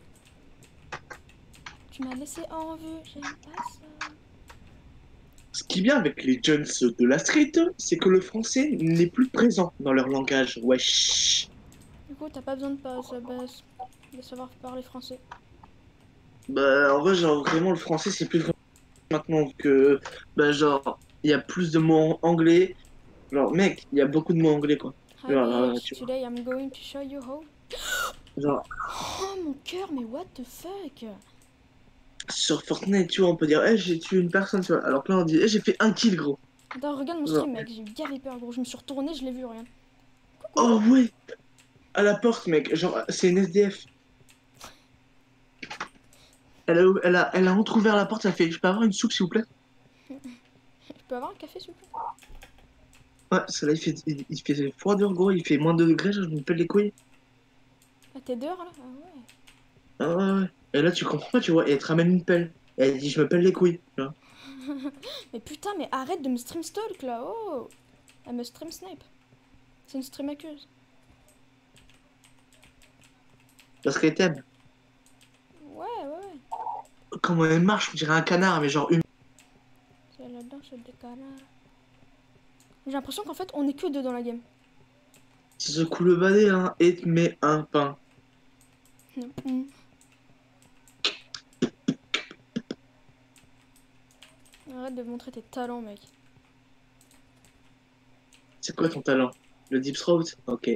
Tu m'as laissé en vue, j'aime pas ça. Ce qui est bien avec les Jones de la street, c'est que le français n'est plus présent dans leur langage. Wesh. Du coup, t'as pas besoin de, pas, ça baisse, de savoir parler français. Bah, en vrai, genre, vraiment, le français, c'est plus vraiment maintenant que, bah, genre, il y a plus de mots en anglais. Genre, mec, il y a beaucoup de mots anglais, quoi. Hi Genre, euh, bitch, tu vois. today I'm going to show you how... Genre, Oh mon cœur, mais what the fuck? sur Fortnite, tu vois, on peut dire, eh, j'ai tué une personne, tu vois. Alors que là, on dit, eh, j'ai fait un kill, gros. Attends, regarde mon Genre, stream, mec, j'ai eu gavé peur, gros. Je me suis retourné, je l'ai vu, rien. oh, ouais. À la porte, mec. Genre, c'est une S D F. Elle a, elle a, elle a entrouvert la porte, elle a fait, je peux avoir une soupe, s'il vous plaît? Je peux avoir un café, s'il vous plaît? Ouais, ça là, il fait, il, il fait froid dehors, gros, il fait moins de degrés, genre, je me pèle les couilles. Ah, t'es dehors, là? Ah ouais. Ah ouais, ouais. Et là, tu comprends pas, tu vois, et elle te ramène une pelle. Et elle dit, je me pèle les couilles, tu vois. Mais putain, mais arrête de me stream stalk, là, oh! Elle me stream snipe. C'est une stream accuse. Parce qu'elle t'aime. Ouais, ouais, ouais. Comment elle marche, on dirait un canard, mais genre une. C'est la danse des canards. J'ai l'impression qu'en fait, on est que deux dans la game. Si ce coup le balai, hein, et te met un pain. Mm. Arrête de montrer tes talents, mec. C'est quoi ton talent? Le deep throat? Ok.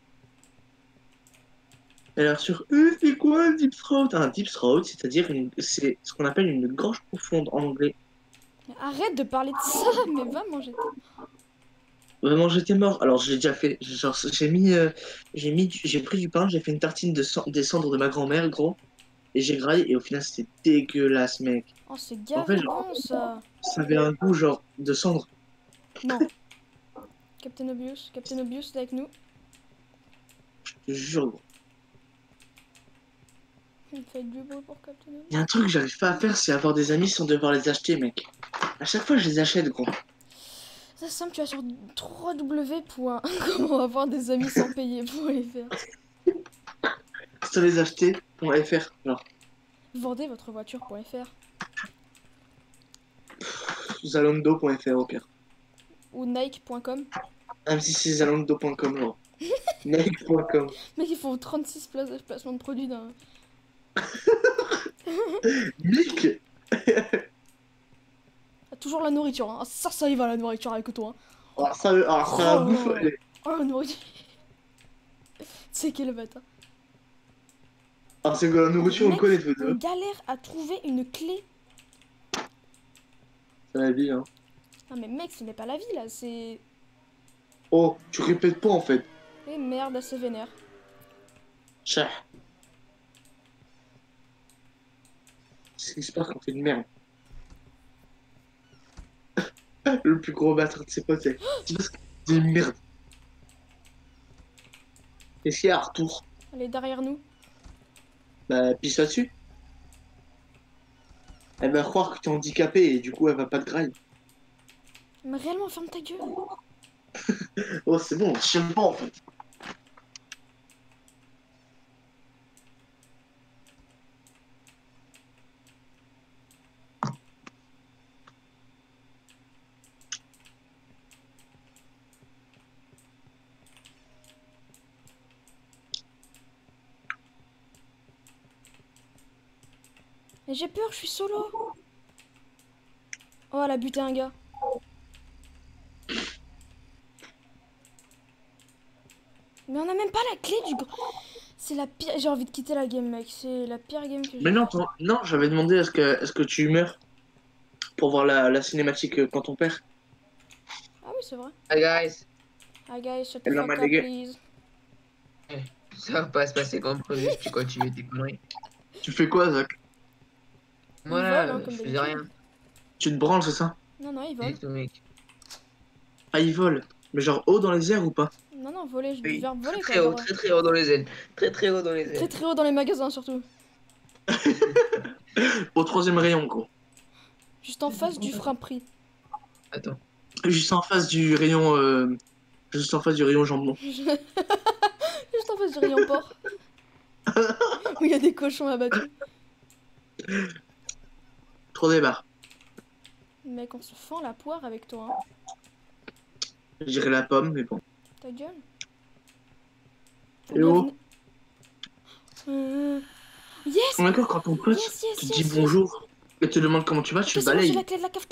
Alors sur eux, c'est quoi un deep throat? Un deep throat, c'est-à-dire une... c'est ce qu'on appelle une gorge profonde en anglais. Mais arrête de parler de ça, mais va manger. Vraiment, j'étais mort. Alors je l'ai déjà fait. Genre j'ai mis, euh, j'ai mis, du- j'ai pris du pain, j'ai fait une tartine de sang- des cendres de ma grand-mère, gros, et j'ai graillé et au final c'était dégueulasse, mec. Oh, c'est En fait, gavé genre, bon, ça. ça avait un goût genre de cendre. Non. Captain Obvious, Captain Obvious est avec nous. Je te jure, gros. Il fait du beau pour Captain Obvious. Il y a un truc que j'arrive pas à faire, c'est avoir des amis sans devoir les acheter, mec. À chaque fois, je les achète, gros. Ça c'est simple, tu vas sur w. Comment avoir des amis sans payer pour les faire. Sans les acheter, pour F R, genre. Vendez votre voiture.fr Zalando point F R au pire. ou nike point com. Même si c'est zalando point com, genre. Nike point com. Mais il faut trente-six places de placement de produits d'un. Mick. Ah, toujours la nourriture, hein. Ah, ça, ça y va la nourriture avec toi. Hein. Alors ça, alors ça Oh. bouffe. allez. Oh la nourriture. C'est quel bâtard. Alors c'est que la nourriture, on Mec, connaît tous les on deux. galère à trouver une clé. C'est la vie, hein. Ah mais mec, ce n'est pas la vie là, c'est... Oh, tu répètes pas en fait. Eh merde, assez vénère. Chat. C'est qui se passe quand on fait une merde. Le plus gros bâtard de ses potes. C'est c'est une merde. Qu'est-ce qu'il y a, Arthur? Elle est derrière nous. Bah, pisse là-dessus. Elle va croire que t'es handicapé et du coup, elle va pas te grailler. Mais réellement, ferme ta gueule. Oh, c'est bon, je sais pas en fait. Mais j'ai peur, je suis solo. Oh, elle a buté un gars. Mais on a même pas la clé du grand. C'est la pire. J'ai envie de quitter la game, mec. C'est la pire game que j'ai. Mais non, ton- non, j'avais demandé est-ce que, est-ce que tu meurs pour voir la, la cinématique euh, quand on perd. Ah oui, c'est vrai. Hi guys. Ah, guys, shut the Elle l'a fuck mal up, légué. please. Ça va pas se passer comme prévu, tu continues tes conneries. Tu fais quoi, Zach? Moi Il là, vole, hein, comme je faisais d'habitude. rien. Tu te branles, c'est ça? Non, non, il Pas vole. du tout, mec. Ah, il vole. Mais genre haut dans les airs ou pas? Non, non, voler, je Oui. vais voler quoi. Très haut, genre, très très haut dans les ailes. Très très haut dans les Très ailes. très haut dans les magasins surtout. Au troisième rayon, gros. Juste en face du Franprix. Attends. Juste en face du rayon. euh, Juste en face du rayon jambon. Juste en face du rayon porc. Où il y a des cochons abattus. Trop débarre. Mec, on se fend la poire avec toi. Hein. Je dirais la pomme, mais bon. Ta gueule. Et oh. Euh... Yes. On est d'accord, quand ton pote Yes, yes, te yes, dit yes. bonjour et te demande comment tu vas, tu Ok, le c'est bon, j'ai balayes. la clé de la cave.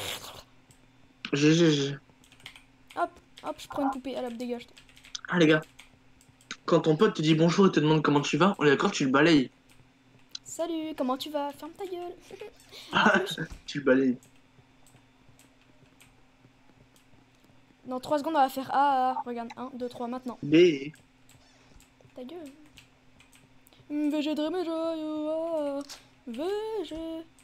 G G G. Hop, hop, je prends une poupée. Allez, hop, dégage. Ah, les gars. Quand ton pote te dit bonjour et te demande comment tu vas, on est d'accord, tu le balayes. Salut, comment tu vas? Ferme ta gueule. Tu le balayes. Dans trois secondes, on va faire A. A. Regarde, un, deux, trois, maintenant. B. Ta gueule. V G de mes V G.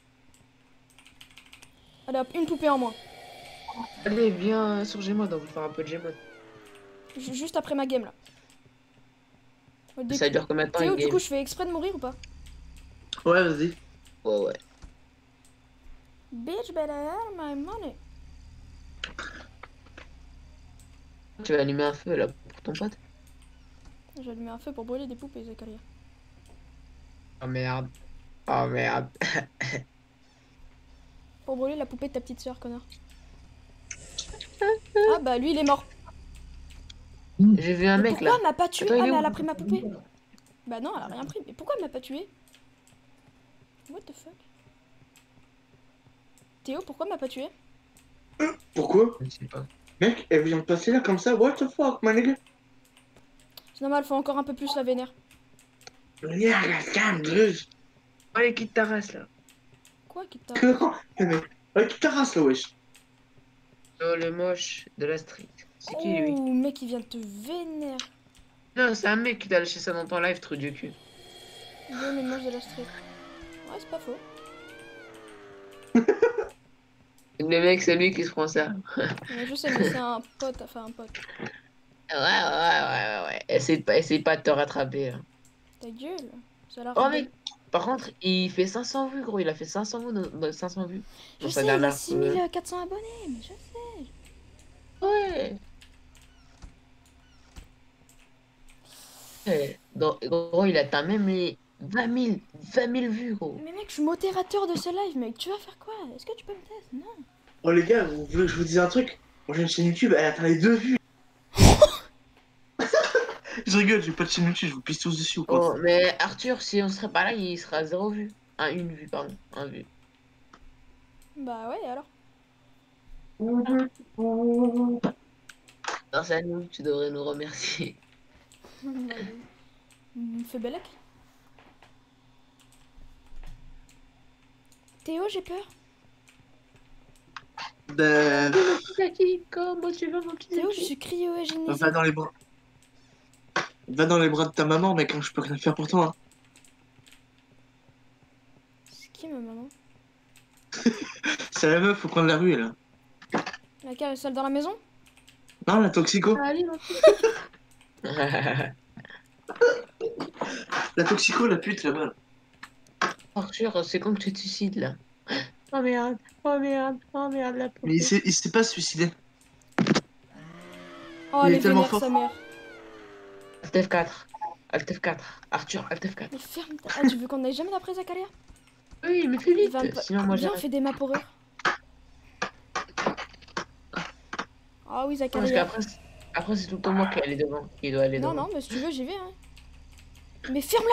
Allez hop, une poupée en moins. Allez, viens sur Gmod, on va faire un peu de Gmod. Ju- Juste après ma game là. Au dé- Ça dure combien de temps Théo, une du game? coup, je fais exprès de mourir ou pas? Ouais, vas-y. Ouais, ouais. Bitch, better have my money. Tu vas allumer un feu là pour ton pote? J'ai allumé un feu pour brûler des poupées, Zakaria. Oh merde. Oh merde. Pour brûler la poupée de ta petite soeur, connard. Ah bah lui, il est mort. J'ai vu un Mais mec pourquoi là. elle m'a pas tué? Attends, il Ah, est mais où? elle a pris ma poupée. Bah non, elle a rien pris. Mais pourquoi elle m'a pas tué? What the fuck? Théo, pourquoi elle m'a pas tué? Pourquoi? Je sais pas. Mec, elle vient de passer là comme ça, what the fuck, my nigga? C'est normal, faut encore un peu plus la vénère. Regarde la cam, Gruz. Allez, quitte ta race là. Quoi qui t'a... Ouais, qui ta race là, wesh. Oh, le moche de la street. C'est qui lui? Ouh, mec, il vient de te vénère. Non, c'est un mec qui t'a lâché ça dans ton live, trou du cul. Il est le moche de la street. Ouais, c'est pas faux. Le mec, c'est lui qui se prend ça. Ouais, je sais, mais c'est un pote, enfin un pote. Ouais, ouais, ouais, ouais, ouais. Essaye pas, essaye pas de te rattraper. Hein. Ta gueule. Ça a l'air Oh, ridé. mec, par contre, il fait cinq cents vues, gros. Il a fait cinq cents vues dans, dans- cinq cents vues. Je dans sa sais, il a dernière- six mille quatre cents abonnés, mais je sais. Ouais. Ouais. Dans- gros, il atteint même les vingt mille, vingt mille vues, gros. Mais mec, je suis modérateur de ce live, mec. Tu vas faire quoi? Est-ce que tu peux me tester? Non. Oh les gars, vous voulez que je vous dise un truc? Moi j'ai une chaîne YouTube, elle atteint les deux vues. Je rigole, j'ai pas de chaîne YouTube, je vous pisse tous dessus ou quoi? Oh, mais Arthur, si on serait pas là, il sera à zéro vue. Ah, une vue, pardon. Un vue. Bah ouais, alors. Grâce à nous, tu devrais nous remercier. Me fait Belek. Théo, j'ai peur. Ben, Comment tu vas, mon petit Théo, je suis cryogénisé. va dans les bras. Va dans les bras de ta maman, mec, hein, je peux rien faire pour toi. Hein. C'est qui ma maman? C'est la meuf, faut prendre la rue là. Laquelle, celle dans la maison? Non, la toxico. Allez, non. La toxico, la pute là-bas. Arthur, c'est quand que tu te suicides là. Oh merde, oh merde, oh merde, la Mais poupée. il s'est il s'est pas suicidé. Oh, Il elle est est tellement vénère, fort. sa mère. Alt F quatre. Alt F quatre. Arthur, Alt F quatre. Mais ferme ta... Ah, tu veux qu'on aille jamais d'après Zakaria? Oui, mais fais Il vite. va me... Sinon, moi Viens, on j'arrête. fait des maps horreur. Ah oui, Parce Zakaria. qu'après, c'est- après, c'est tout le temps moi qui aller devant. Qui doit aller Non, devant. non, mais si tu veux, j'y vais. Hein. Mais ferme-la.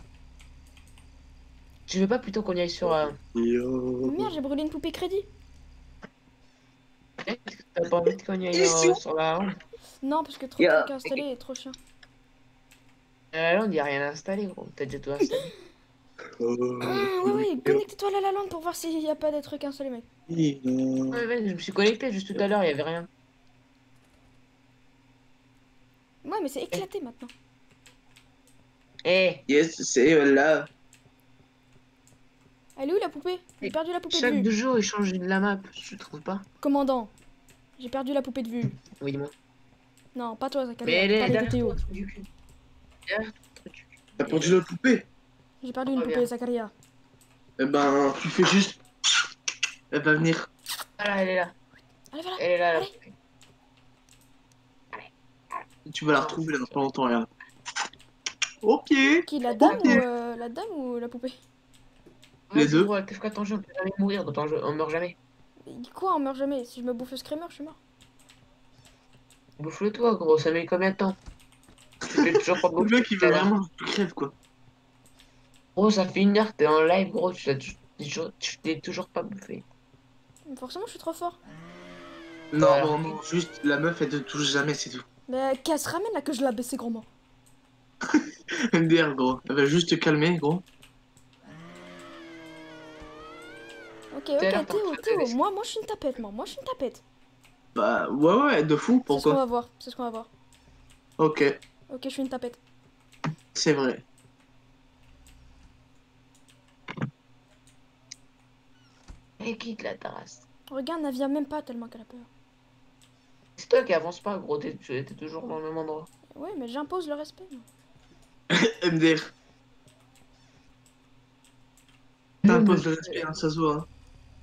Tu veux pas plutôt qu'on y aille sur. Euh... Yo. Merde, j'ai brûlé une poupée crédit. Est-ce que t'as pas envie qu'on y aille Ici. euh, sur la ronde? Non, parce que trop Yeah. de trucs installés et trop chiant. Euh, là, on y a rien installé, gros. T'as déjà tout installé. Oh. Ah, ouais, ouais, connecte-toi là, la lande pour voir s'il y a pas des trucs installés, mec. Yo. Ouais, ouais, je me suis connecté juste tout à l'heure, il y avait rien. Ouais, mais c'est éclaté maintenant. Eh, Yes, c'est euh, là. Elle est où la poupée? J'ai perdu la poupée de chaque vue. deux jours, il change de la map. Je trouve pas. Commandant, j'ai perdu la poupée de vue. Oui, dis-moi. Non, pas toi, Mais Zakaria. elle est Parlez de derrière Théo. toi, truc du cul. Derrière toi, truc du cul. T'as perdu la poupée. J'ai perdu une Oh, poupée, bien. Zakaria. Eh ben, tu fais juste. Elle va venir. Voilà, elle est là. Allez, voilà. Elle est là, la Allez. poupée. Tu vas la retrouver là dans pas longtemps, regarde. Ok. Qui, la dame Ok. ou euh, la dame ou la poupée? Les Vas-y, deux. gros, Alt F quatre en jeu, on peut jamais mourir dans ton jeu. On meurt jamais. Quoi, on meurt jamais? Si je me bouffe le screamer, je suis mort. Bouffe-le toi, gros. Ça met combien de temps? Tu fais toujours pas de Le bouffe. mec, il veut vraiment que tu crèves quoi. Gros, ça fait une heure que t'es en live, gros. Tu t'as tu- toujours- tu t'es toujours pas bouffé. Mais forcément, je suis trop fort. Non, Voilà. non, non, juste la meuf, elle te touche jamais, c'est tout. Mais qu'elle se ramène là que je la baisse grand mort. M D R, gros. Elle va juste te calmer, gros. Ok, T'es là, ok, t'es en Théo, train de Théo, laisser. moi, moi je suis une tapette, moi, moi je suis une tapette. Bah, ouais, ouais, de fou, C'est ce qu'on pourquoi? va voir, c'est ce qu'on va voir. Ok, Ok, je suis une tapette. c'est vrai. Elle quitte la terrasse. Regarde, elle vient même pas tellement qu'elle a peur. C'est toi qui avance pas, gros. T'es t'es toujours dans le même endroit. Ouais, mais j'impose le respect. moi. M D R. T'imposes le respect, hein, ça se voit. Hein.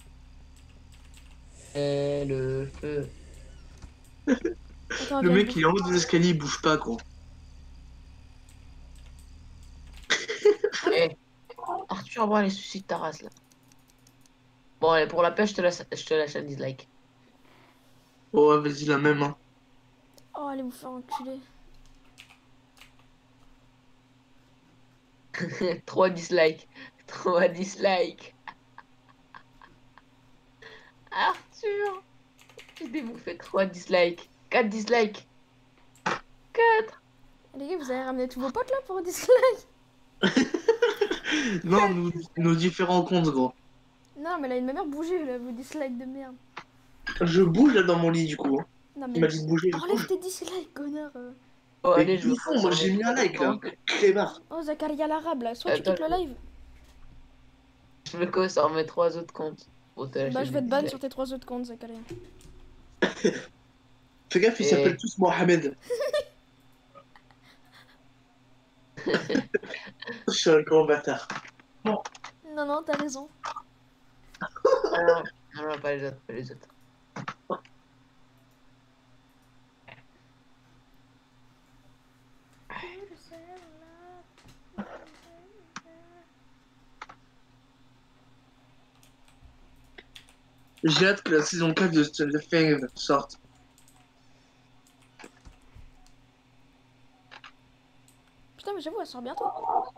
Et le feu. Attends, Le viens, mec, bouffe. il est en haut des escaliers, il bouge pas, gros. Eh, Arthur, bon, allez, suscite ta race là. Bon, allez, pour la pêche, je te laisse, je te lâche un dislike. Oh, ouais, vas-y, la même, hein. Oh, allez vous faire enculer. Trois dislikes. Trois dislikes. Arthur, tu t'es bouffé trois dislikes. Quatre dislikes. Quatre. Les gars, vous avez ramené tous vos potes là pour dislike? Non, nous, nos différents comptes, gros. Non, mais là, il m'a mère bougé là, vos dislikes de merde. Je bouge là dans mon lit, du coup. Hein. Non, Il mais. m'a dit de bouger, je Enlève bouge. tes dislikes, connard. euh. Oh, Mais allez, je du me fond, moi, j'ai mis un like, là. Clébard. Oh, Zakaria l'arabe là, soit tu Attends, quittes le live, Je me cause sur mes trois autres comptes. Pour te lâcher bah je des vais te ban dislikes. sur tes trois autres comptes, Zakaria. Fais gaffe, ils Et- s'appellent tous Mohamed. Je suis un grand bâtard. Non, non, t'as raison. Ah non, non, non, pas les autres, pas les autres. J'ai hâte que la saison quatre de Stranger Things sorte. Putain, mais j'avoue, elle sort bientôt.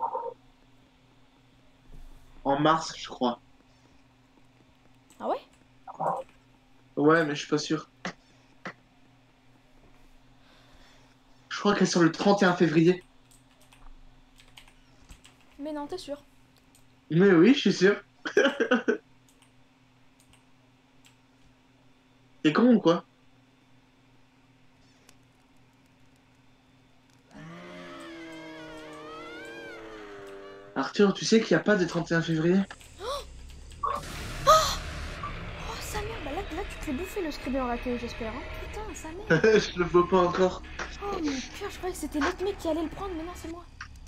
En mars, je crois. Ah ouais? Ouais, mais je suis pas sûr. Je crois qu'elle sort le trente et un février. Mais non, t'es sûr? Mais oui, je suis sûr. T'es con ou quoi? Arthur, tu sais qu'il n'y a pas de trente et un février? Oh, sa mère, bah là, là tu te l'ai bouffé le scribble en raquet, j'espère. Hein. Putain, ça merde. Je le vois pas encore. Oh mon cœur, je croyais que c'était l'autre mec qui allait le prendre, mais non, c'est moi.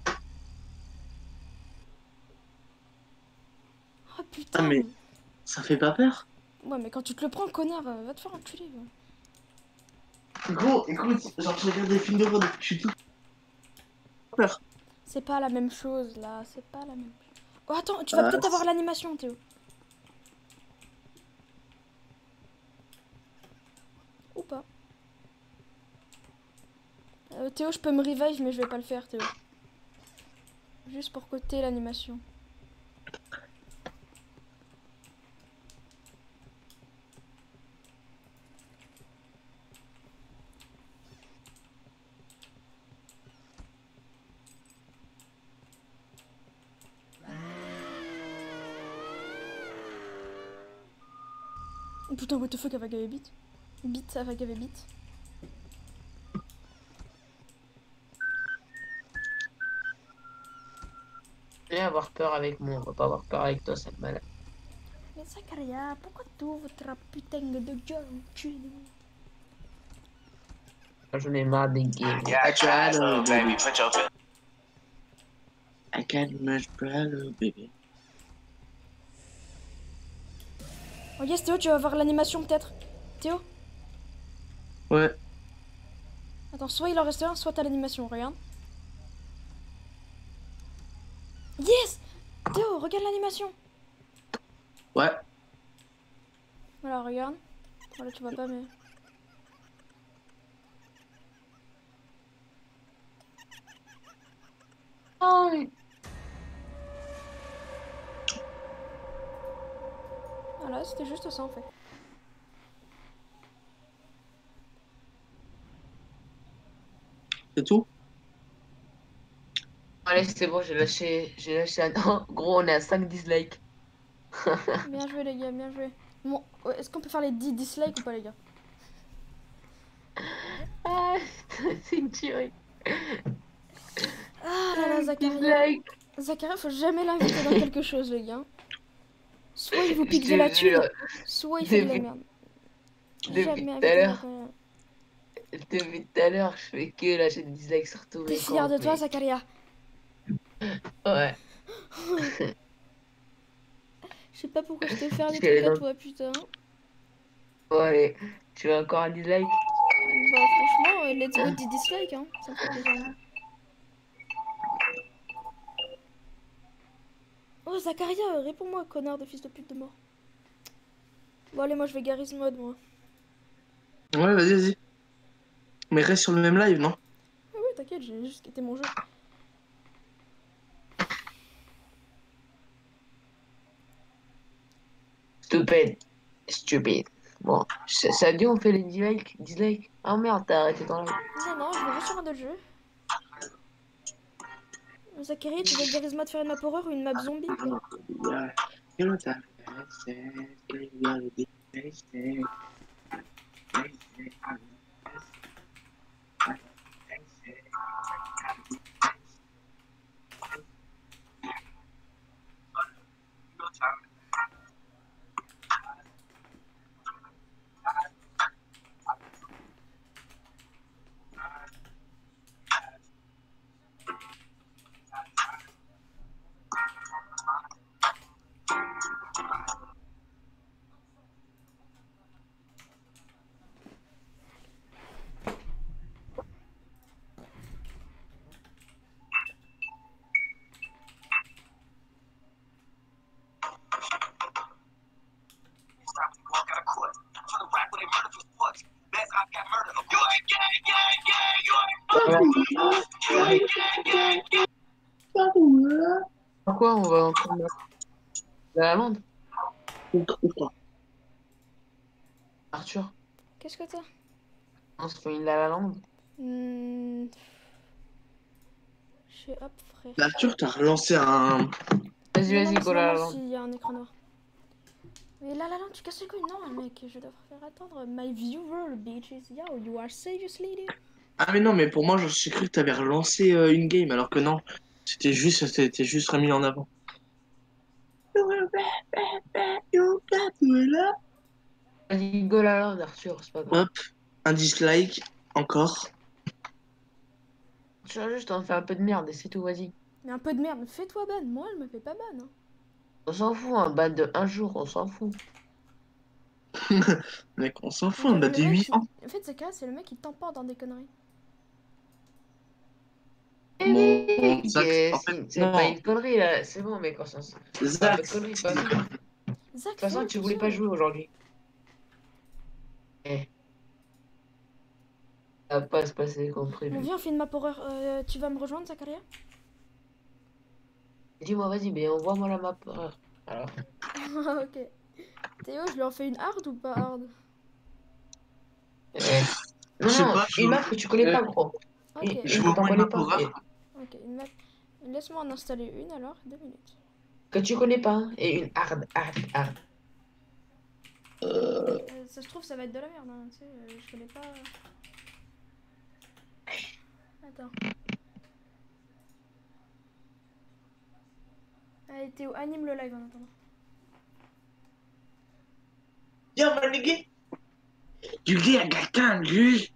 Oh putain. Ah, mais ça fait pas peur? Ouais, mais quand tu te le prends, connard, euh, va te faire enculer. Ouais. Gros, écoute, genre je regarde des films d'horreur depuis que je suis tout. Peur. C'est pas la même chose là, c'est pas la même chose. Oh attends, tu vas Ah, peut-être avoir c'est- l'animation, Théo. Ou pas. Euh, Théo, je peux me revive, mais je vais pas le faire, Théo. Juste pour côté l'animation. Oh putain, what the fuck avec gavé bit. Bit avec gavé bit. Viens avoir peur avec moi, on va pas avoir peur avec toi, sale malade. Mais Zakaria, pourquoi t'ouvres ta putain de gueule au cul de moi? J'en ai marre des games. I tried, oh, baby. I got much brother, baby. Oh yes, Théo, tu vas voir l'animation peut-être. Théo? Ouais. Attends, soit il en reste un, soit t'as l'animation, regarde. Yes! Théo, regarde l'animation. Ouais. Voilà, regarde. Voilà, tu vois pas, mais... Oh, Voilà, c'était juste ça en fait. C'est tout? allez, c'est bon, j'ai lâché, j'ai lâché un... Oh, gros, on est à cinq dislikes. Bien joué les gars, bien joué. Bon, ouais, est-ce qu'on peut faire les dix dislikes ou pas les gars? Ah, c'est une tuerie. Ah là là, Zakaria. Dislike. Zakaria, faut jamais l'inviter dans quelque chose les gars. Soit il vous Je pique te de la thune, jure, soit il fait de la depuis- merde. depuis Jamais tout à inviter l'heure. Zakaria. Depuis tout à l'heure, je fais que lâcher des dislikes sur tous T'es mes fier de comptes, toi, mais- Zakaria? Ouais. Je sais pas pourquoi je te fais des Je vais trucs à dans- toi, putain. Bon, allez, tu veux encore un dislike? Bah franchement, euh, let's go dix dislikes, hein. Ça me fait plaisir. Oh Zakaria, euh, réponds-moi, connard de fils de pute de mort. Bon allez, moi je vais Garry's Mod, moi. Ouais, vas-y, vas-y. Mais reste sur le même live, non? Ah ouais, t'inquiète, j'ai juste quitté mon jeu. Stupide. Stupide. Bon, ça, ça dit on fait les dislikes? Dislikes? Ah merde, t'as arrêté ton live. Non, non, je vais juste sur un autre jeu. Zachary, tu veux Garry's Mod faire une map horreur ou une map zombie quoi? Yeah. You know that. C'est que il y a des c'est- Pourquoi on va encore mettre de la lande? Ou ou quoi? Arthur, Qu'est-ce que t'as? on se fait une la la lande? Hmm... Je sais, hop frère. Bah, Arthur, t'as relancé un. Vas-y, Non, non, vas-y, mais go c'est la la normal lande. s'il y a un écran noir. Mais là, là, là, tu casses les couilles. Non, mec, je dois faire attendre. My viewer, bitches. Yo, you are seriously, dude? Ah, mais non, mais pour moi, j'ai cru que t'avais relancé euh, une game, alors que non. C'était juste, c'était juste remis en avant. Rigole alors, Arthur, c'est pas grave. Hop, un dislike, encore. Tu vas juste en faire un peu de merde et c'est tout, vas-y. Mais un peu de merde, fais-toi ban. Moi, elle me fait pas ban. Hein. On s'en fout, un ban de un jour, on s'en fout. Mec, on s'en On fout, on dirait a le des mec huit qui- ans. En fait, Zaka, c'est le mec qui t'emporte dans des conneries. Eh Bon, oui, bon, Zach, c'est en fait, c'est non. pas une connerie là, c'est bon, mec, on s'en fout. C'est pas Zach, une connerie, de toute façon. De Zach, toute façon, fais-le tu tout voulais pas seul. jouer aujourd'hui. Eh. Ça va pas se passer comme On prévu. vient, on fait une map horreur. Euh, tu vas me rejoindre, Zakaria? Dis-moi, vas-y, mais envoie-moi la map. euh, Alors, Ah, ok. Théo, je lui en fais une hard ou pas hard? eh. Je Non, sais non, pas, je- une map que tu connais euh, pas, gros. Ok, Une, je une vois que t'en moins une connais map pas. horreur. et- ok, une map. Laisse-moi en installer une alors, deux minutes. Que tu connais pas. hein, Et une hard, hard, hard. Euh, Euh, ça se trouve, ça va être de la merde, hein, tu sais, euh, je connais pas. Attends. Allez, Théo, anime le live en attendant. Yo, my nigga. You get a gun, lui.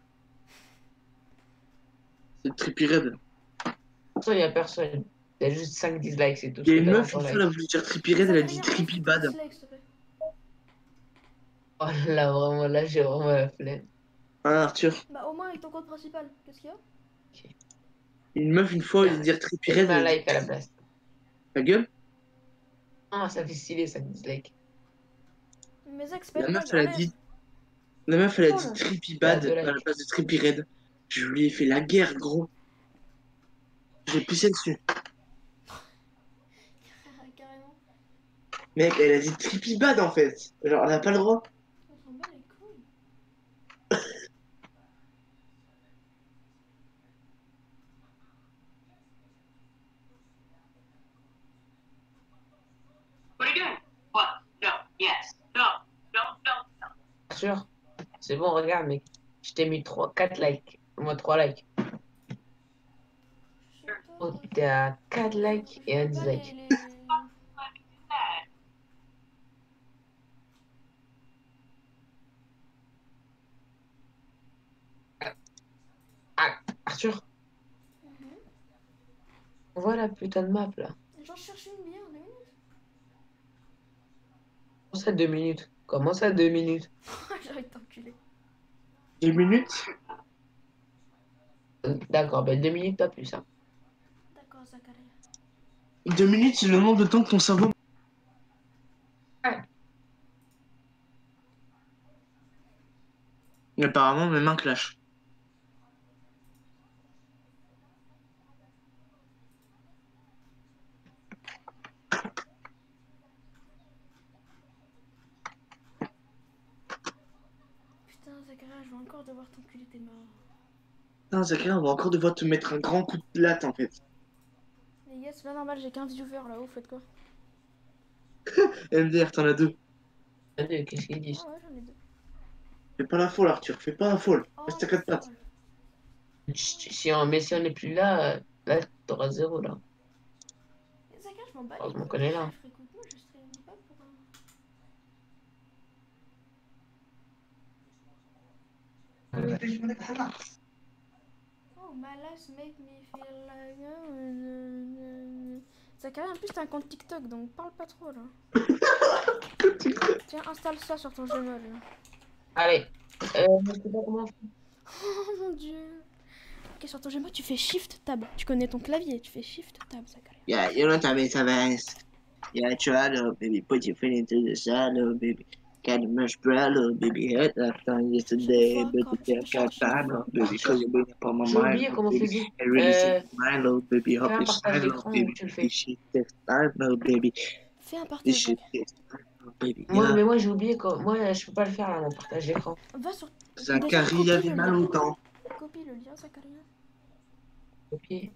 C'est Trippy Red. Ça, y a personne. Il y a juste cinq dislikes, c'est tout. Il y a ce une que t'as meuf, dans une ton fois, elle a like. voulu dire Trippy Red, elle a dit Zakaria, Trippy enlève Bad. ton dislike, s'il te plaît. Oh là, vraiment, là, j'ai vraiment la flemme. Hein, Arthur? Bah, au moins avec ton compte principal, qu'est-ce qu'il y a? Une meuf, une fois, elle a dit dire Trippy Fais Red, un elle a dit like à la place. ta gueule. Ah, ça fait stylé, cinq dislikes. Mais Zach, c'est pas La une meuf, blague, elle a enlève. dit, la meuf, elle a Oh dit non. Trippy Bah, Bad de à la like. place de Trippy Red. Je lui ai fait la guerre, gros. J'ai pissé dessus. Carrément. Mec, elle a dit Trippy Bad en fait. Genre, elle a pas le droit. On s'en bat les couilles. What are you doing? What? No. Yes. No. No. No. No. Sûr. C'est bon, regarde, mec. Je t'ai mis trois, quatre likes. Moi, trois likes. Oh, t'es à quatre likes et un Je vois pas dislike. les- les- Ah, Arthur, on voit la putain de map là. J'en cherche une bien, deux minutes. Comment ça, deux minutes? Comment ça, deux minutes? J'ai envie de t'enculer. Deux minutes. D'accord, ben deux minutes, pas plus. Hein. D'accord, Zakaria. Deux minutes, c'est le nombre de temps que ton cerveau. Et apparemment, mes mains clashent. Putain, Zakaria, je vais encore devoir t'enculer, t'es mort. Putain, Zachary, on va encore devoir te mettre un grand coup de latte en fait. Les gars, c'est pas normal, j'ai quinze viewers là-haut, faites quoi? M D R, t'en as deux. Allez, qu'est-ce qu'ils disent? Ah ouais, j'en ai deux. Fais pas la folle, Arthur, fais pas la folle. Oh, Reste à quatre pattes. folle. Chut, Si on, mais si on n'est plus là, euh, là, t'auras zéro là. Zakaria, je m'en bats. Oh, les je m'en couilles. connais là. Frère, écoute-moi, je stream pas pour un. Oh, my life make me feel like. Zakaria, en plus, t'as un compte TikTok, donc parle pas trop là. Tiens, installe ça sur ton Gmail. là. Allez, euh, je sais pas comment on fait. Oh mon dieu. Ok, sur ton Gmail, tu fais Shift Tab. Tu connais ton clavier, tu fais Shift Tab, Zakaria. Yeah, you know what I mean, Savance. Yeah, try little baby, put your feet into the side, little baby. Got the much bread, little baby. Had that done yesterday, Fuck but off, the shut got the time, little baby. Cause you bring up on my J'ai mind, oublié little comment on baby. faisait. I really Euh, say mine, little baby. fais Hope un you partage smile, little d'écran baby. où tu le fais. This shit takes time, little baby. Fais un This partage shit d'écran. takes time, little baby. Moi, Yeah. mais moi, j'ai oublié quoi. Moi, je peux pas le faire là, mon partage d'écran. Va sur. Zachary Déjà, avait copie mal le au lien. temps. Copie le lien, Zakaria. Copier.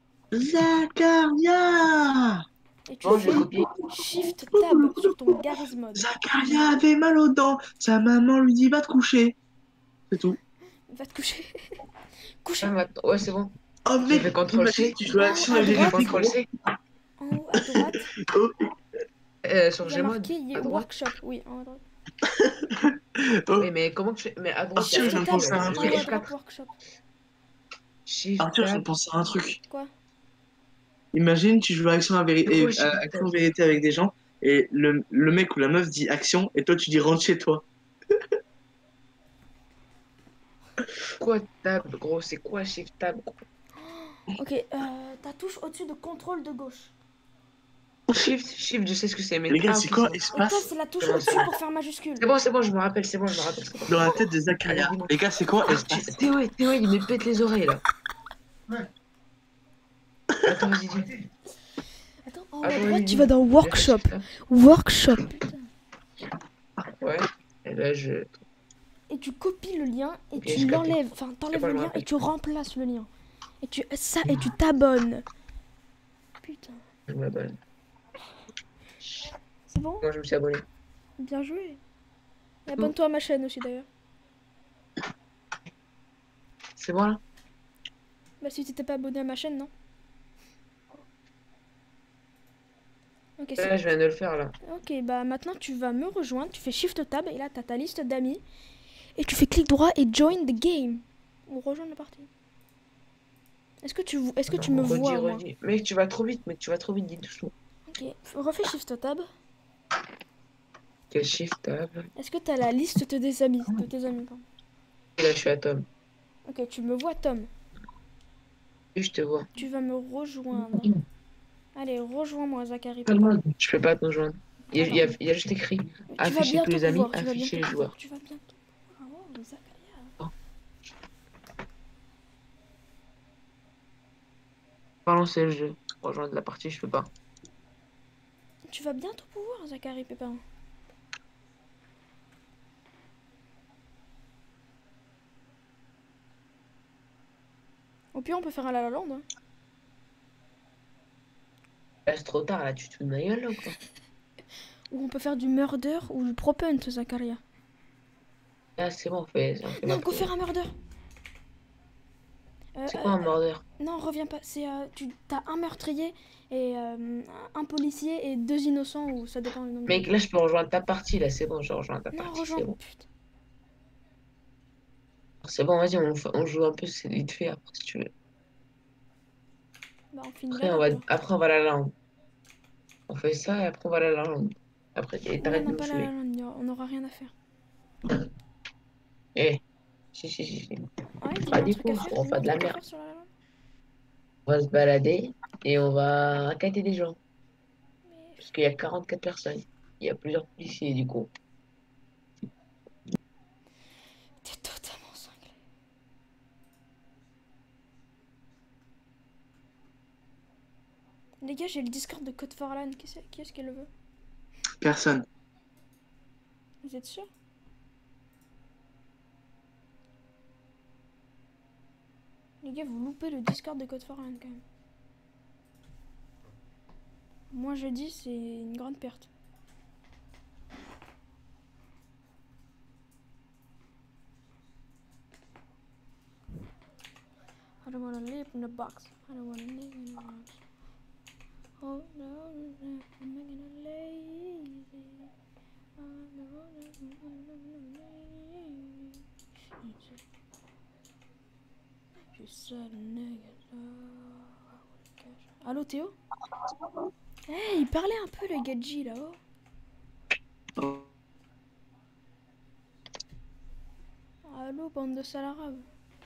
Zacharia! Et tu Bon, j'ai fais copié. Shift Tab sur ton Garry's Mod. Zacharia avait mal aux dents. Sa maman lui dit va te coucher. C'est tout. Va te coucher. Coucher. Ah, mais attends, ouais, c'est bon. Oh J'ai mec, fait contrôle C. imagine, tu joues à l'action Ah, et à j'ai droite. fait Contrôle C. En haut à droite, Oh, Euh, sur il y a Gmod. marqué il y à a droite. Workshop. Oui, en haut à droite. Oh, Oui, mais comment que je fais? Mais à gros, Arthur, je viens de Shift penser à un tab. truc. Ah ouais, drop workshop. Shift Arthur, je viens tab. de penser à un truc. Quoi? Imagine, tu joues à action, à véri- C'est quoi, et- à shift action tab? vérité avec des gens, et le, le mec ou la meuf dit action, et toi tu dis rentre chez toi. Quoi tab, gros? C'est quoi shift tab, gros? Ok, euh, ta touche au-dessus de contrôle de gauche. Shift, shift, je sais ce que c'est, mais. Les gars, Ah, c'est ok, quoi c'est bon. Et toi, espace c'est la touche C'est bon, au-dessus c'est bon. pour faire majuscule. C'est bon, c'est bon, je me rappelle, c'est bon, je me rappelle. c'est bon. dans la tête de Allez, Zakaria? dis-moi. Les gars, c'est quoi Ah, tu- espace? Théo, Théo, il me pète les oreilles là. Attends, vas-y, dis. Attends, en haut Attends, à vas-y, droite, tu dis. vas dans Je fais workshop. shift tab. Workshop. Ouais. Et là, je. Et tu copies le lien et Ok, tu j'ai capté. l'enlèves. Enfin, t'enlèves C'est bon, le je me lien et rappelle. tu remplaces le lien. Et tu ça et tu t'abonnes. Putain. Je m'abonne. C'est bon? Moi, je me suis abonné. Bien joué. Et abonne-toi à ma chaîne aussi d'ailleurs. C'est bon là? Bah si t'étais pas abonné à ma chaîne, non? Ok, Là, c'est... je viens de le faire là. Ok, bah maintenant tu vas me rejoindre, tu fais Shift Tab et là t'as ta liste d'amis. Et tu fais clic droit et Join the game. Ou rejoindre la partie. Est-ce que tu, est-ce que tu me Redis, vois, moi? redis. Mec, tu vas trop vite, mec, tu vas trop vite, dis doucement. Ok, refais Shift Tab. Quel shift tab? Est-ce que t'as la liste de tes amis? De tes amis, pardon. Et là, je suis à Tom. Ok, tu me vois, Tom. Et je te vois. Tu vas me rejoindre. Allez, rejoins-moi, Zachary. Je peux pas te rejoindre. Il y a, il y a, il y a juste écrit Tu vas afficher tous bientôt les amis, pouvoir, tu vas afficher les bientôt joueurs. pouvoir, tu vas bientôt. Ah ouais, Zacharia. Pas lancer le jeu. Rejoindre la partie, je peux pas. Tu vas bientôt pouvoir, Zachary Pépin. Au pire, on peut faire un La La Land. Hein. Là, c'est trop tard, là, tu te fous de ma gueule, là, ou quoi? Ou on peut faire du murder ou du propunt, Zacharia. Ah, c'est bon, on fait. On fait Non, notre- go faire un murder. Euh, C'est quoi un euh, mordeur? Non, reviens pas. C'est euh, tu t'as un meurtrier et euh, un policier et deux innocents ou ça dépend du nombre. Mec, là, je peux rejoindre ta partie, là, c'est bon, je rejoins ta Non, partie, rejoins. c'est bon. Putain. C'est bon, vas-y, on, fait- on joue un peu, c'est vite fait après, si tu veux. Bah, on finit Après, là. on va, alors. après, on va à la lande. On fait ça et après, on va à la lande. Après, et Non, t'arrêtes de non, me pas La saouler. La Land, y a- on n'aura rien à faire. Eh, si, si, si, si. Ouais, dis-moi Pas un du truc à coup, faire. on dis-moi fait un de la truc à merde. faire sur La La Land. On va se balader et on va racater des gens. Mais Parce qu'il y a quarante-quatre personnes. Il y a plusieurs policiers, du coup. t'es totalement cinglé. Les gars, j'ai le Discord de Code for Alan. Qui c'est- qui est-ce qui le veut? Personne. Vous êtes sûr? Les gars, vous loupez le Discord de Code for Alan quand même. Moi je dis c'est une grande perte. I don't wanna live in a box. I don't wanna live in a box. Oh no, I'm making it lazy. Allô Théo? Hey, il parlait un peu le gadji là-haut. Allô, bande de sales arabes.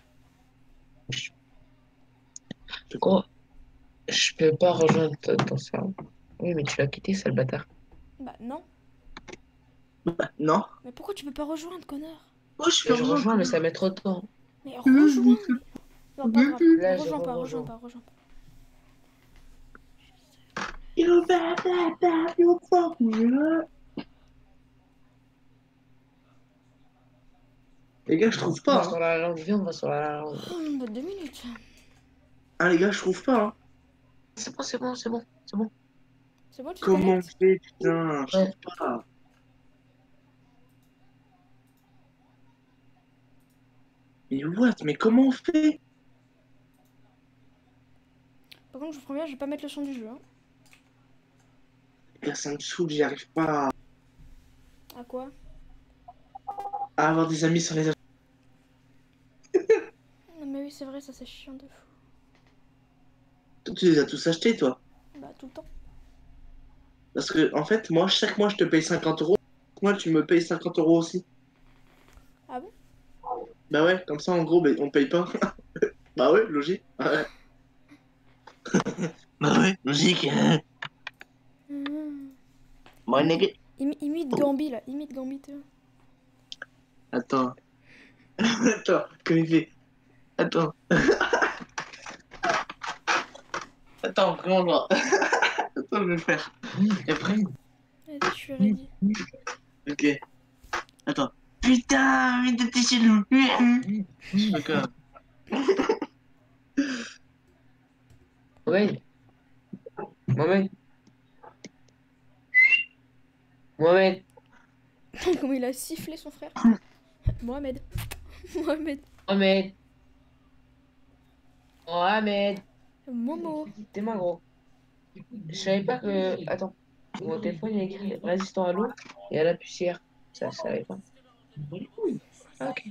Gros, je peux pas rejoindre ton ton serveur. Oui, mais tu l'as quitté, sale bâtard. Bah non. Bah, non. Mais pourquoi tu peux pas rejoindre, connard? Moi, je Mais fais je rejoins, mais ça met trop de temps. Mais rejoins. Non, pas grave. Là, je Rejoins pas, rejoins. rejoins pas, rejoins pas. You better than you fuck me. Les gars, je trouve On va pas. sur Hein. la langue, viens, on va sur la langue. Oh, bah deux minutes. Hein, les gars, je trouve pas. Hein. C'est bon, c'est bon, c'est bon, c'est bon. C'est bon, tu te Comment on connectes? fait, putain? Je Ouais. trouve pas. Mais what? Mais comment on fait? Par contre, je vous promets, je vais pas mettre le son du jeu. Hein. Les gars, ça me saoule, j'y arrive pas. À quoi? à avoir des amis sans les acheter. Non, mais oui, c'est vrai, ça c'est chiant de fou. Toi, tu les as tous achetés, toi. Bah, tout le temps. Parce que, en fait, moi, chaque mois, je te paye cinquante euros. Moi, tu me payes cinquante euros aussi. Ah bon? Bah ouais, comme ça, en gros, ben, on paye pas. Bah ouais, logique. Ouais. Bah ouais, logique. Mmh. Bon, nigga. Imi- imite Gambi là, imite Gambi. Tu vois. Attends. Attends, comme il fait. Attends. Attends, vraiment, genre. Attends, je vais le faire. T'es prêt? Vas-y, je suis ready. Ok. Attends. Putain, mais t'es chelou. D'accord. Mohamed. Mohamed. Mohamed. Comment il a sifflé son frère. Mohamed. Mohamed. Mohamed. Mohamed. Momo. T'es moi, gros. Je savais pas que. Attends. Mon téléphone, il y a écrit résistant à l'eau et à la poussière. Ça, je savais pas. Ah, ok.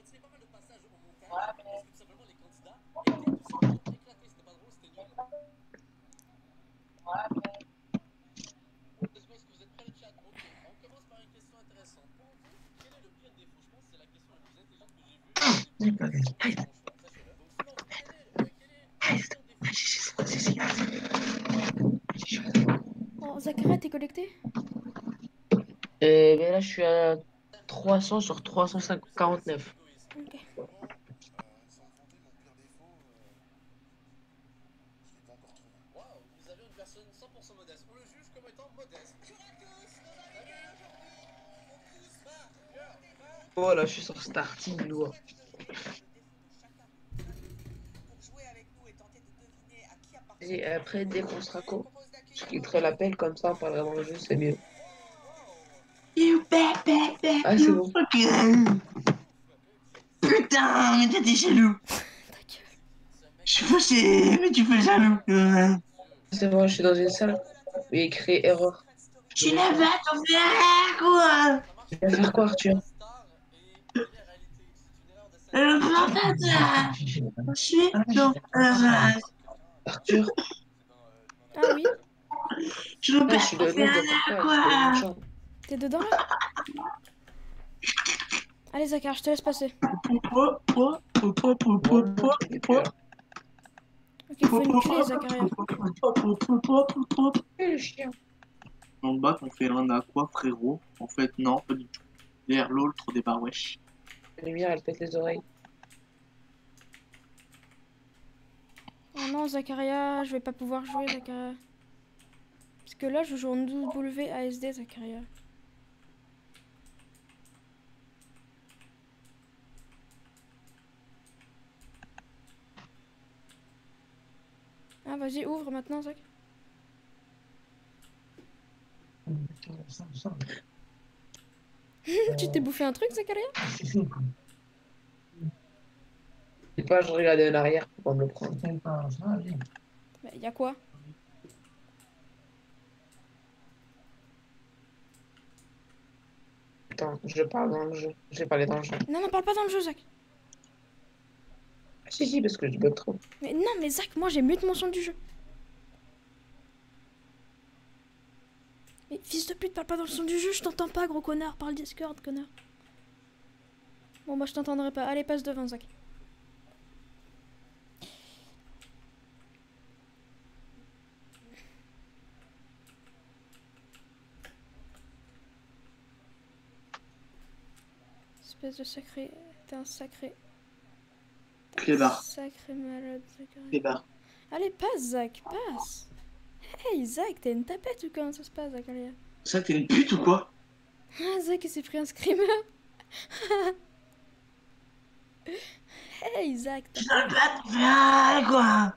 Oh, Zakaria, t'es connecté? Et ben là, je suis à trois cents sur trois cent quarante-neuf. Ok. Voilà, je suis sur Starting lourd. Et après, dès qu'on sera co, je quitterai l'appel, comme ça on parlera dans le jeu, c'est mieux. You back, back, back, Ah, c'est you bon. fucking. Putain, mais t'es chelou. Ta gueule. Je suis fâché, mais tu fais jaloux. Ouais. C'est bon, je suis dans une salle où il y a écrit erreur. Tu n'as pas ton frère, quoi. Tu vas faire quoi, Arthur? Euh, papa, je suis ton frère. Arthur? Ah oui, Je veux Ah, pas je suis ton de l'autre, frère, pourquoi? Je suis dans une quoi. chambre. t'es dedans là? Allez, Zakar, je te laisse passer. Pourquoi, pourquoi, pourquoi, pourquoi, pourquoi, pourquoi. Ok, il faut une clé, Zakaria. Eh, le chien. Dans le bac, on fait un à quoi, frérot? En fait, non, pas du tout. Derrière l'eau, le trou des barres, wesh. La lumière, elle pète les oreilles. Oh non, Zakaria, je vais pas pouvoir jouer, Zakaria. Parce que là, je joue en W A S D, Zakaria. Ah, vas-y, ouvre maintenant, Zak. Tu t'es bouffé un truc, Zakaria? C'est pas, je regardais en arrière pour pas me le prendre. Bah, y a quoi? Attends, je parle dans le jeu. Je vais parler dans le jeu. Non, non, parle pas dans le jeu, Zak. Ah, si, si, parce que je bug trop. Mais non, mais Zak, moi j'ai mute mon son du jeu. Mais fils de pute, parle pas dans le son du jeu, je t'entends pas, gros connard. Parle Discord, connard. Bon, moi je t'entendrai pas. Allez, passe devant, Zak. Espèce de sacré. T'es un sacré. T'es un Clébard. Sacré malade, Zakaria. Clébard. Allez, passe, Zak, passe. Hey, Zak, t'es une tapette ou comment ça se passe, Zakaria? Ça, t'es une pute ou quoi? Ah, Zak, il s'est pris un screamer. Hey, Zak, t'as- Tu n'as pas ton frère, quoi.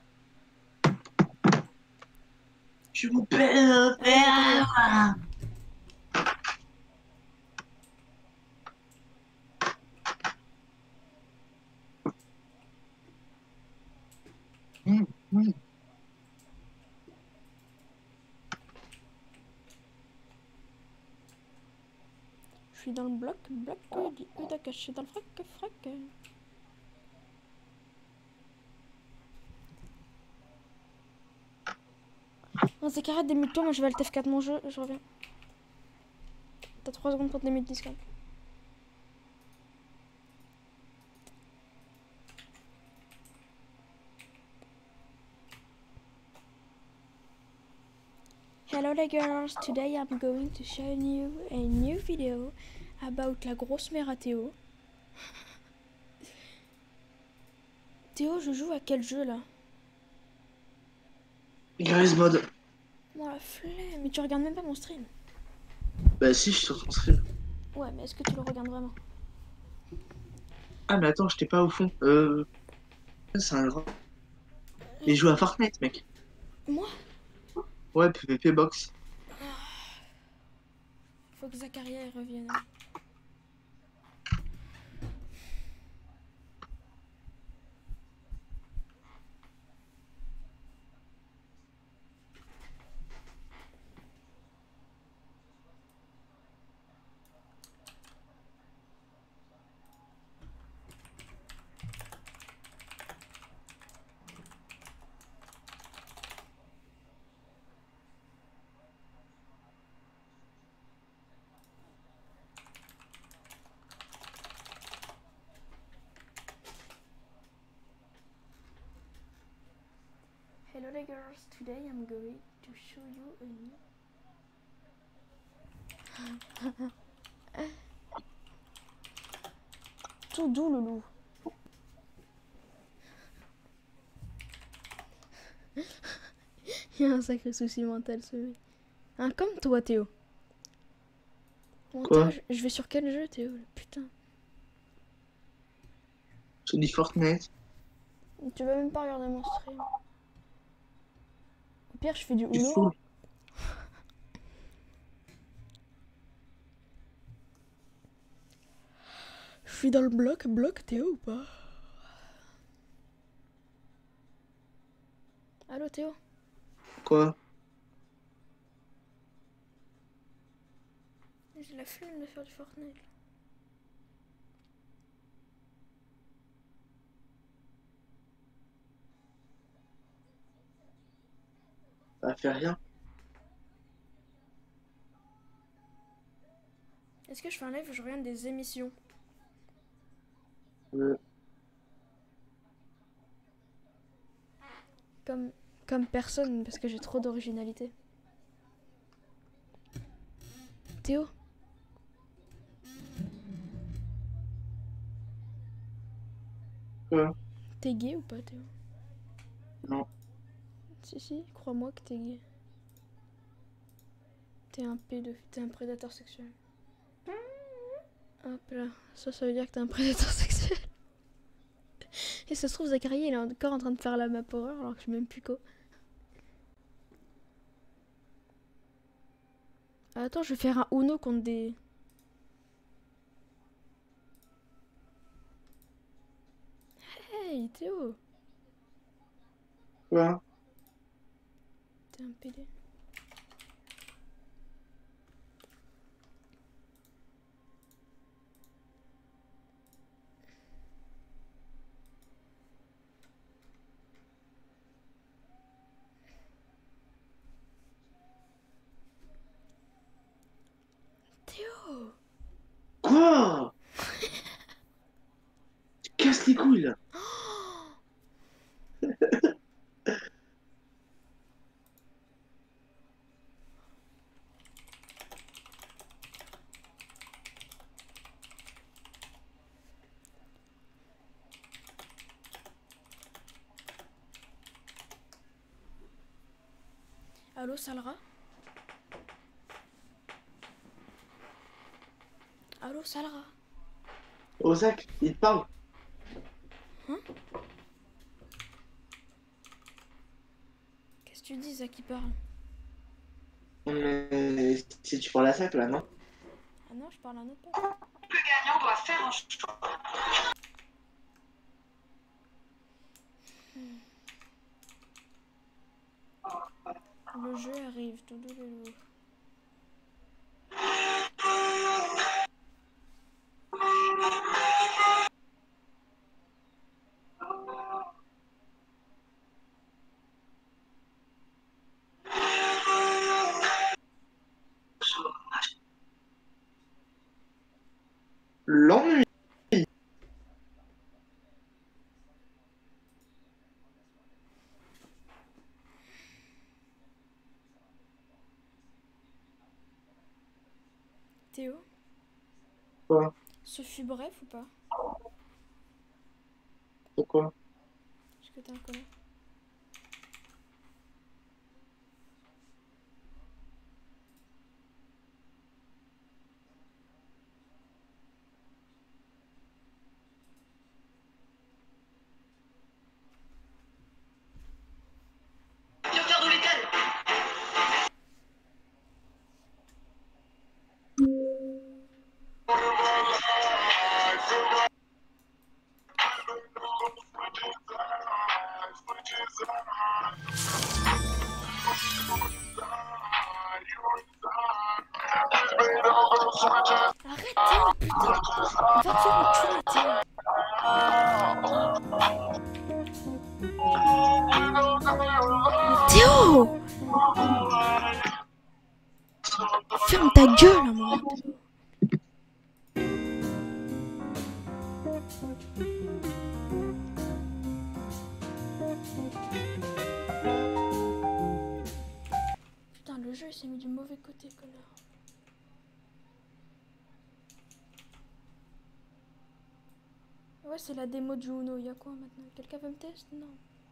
Je vous paie le frère, quoi. Mmh, mmh. je suis suis dans le bloc, bloc, dit Uda caché dans le frac, frac. Non, c'est carré, démute-toi, moi je vais alt F quatre mon jeu, je reviens. T'as trois secondes pour te démute Discord. Hello les girls, today I'm going to show you a new video about la grosse mère à Théo. Théo, je joue à quel jeu là? Garry's Mod. Moi la flemme, mais tu regardes même pas mon stream. Bah si, je suis sur ton stream. Ouais, mais est-ce que tu le regardes vraiment? Ah mais attends, j'étais pas au fond. Euh... C'est un grand... Il joue à Fortnite, mec. Moi? Ouais, P V P Box. Faut que Zacharia y revienne. Hello les girls, today I'm going to show you a new... Tout doux le loup. Il y a un sacré souci mental ce mec. Hein, comme toi Théo. Bon, Quoi? Théo, je je vais sur quel jeu Théo? Putain. Je dis Fortnite. Tu vas même pas regarder mon stream. Au pire, je fais du Tu Uno. fous. Je suis dans le bloc, bloc Théo ou pas? Allô Théo? Quoi? J'ai la flemme de faire du Fortnite. Ça fait rien. Est-ce que je fais un live où je regarde des émissions? Euh, Comme, comme personne, parce que j'ai trop d'originalité. Théo? Quoi? T'es gay ou pas Théo? Non. Si si, crois-moi que t'es gay. T'es un pédophile, t'es un prédateur sexuel. Hop là, ça ça veut dire que t'es un prédateur sexuel. Et ça se trouve Zacharia il est encore en train de faire la map horreur alors que je suis même plus co. Attends, je vais faire un Uno contre des... Hey Théo, Quoi? t'es un pédé. Théo, Quoi? Tu casses les couilles là. allô Salra? Allô Salra? Oh Zach, il te parle. Hein? Qu'est-ce que tu dis Zach qui parle? Mais si tu parles à Zach là, non? Ah non, je parle à un autre pote. Le gagnant doit faire un choix. Le jeu arrive, tout doux le loup. Théo, Quoi? ce fut bref ou pas? Pourquoi? Est-ce que t'es un connard? Arrête Théo, putain! Va te faire enculer Théo! Théo! Ferme ta gueule un moment. Putain, le jeu il s'est mis du mauvais côté, connard. Ouais, c'est la démo du Uno. Y'a quoi maintenant? Quelqu'un veut me tester? Non.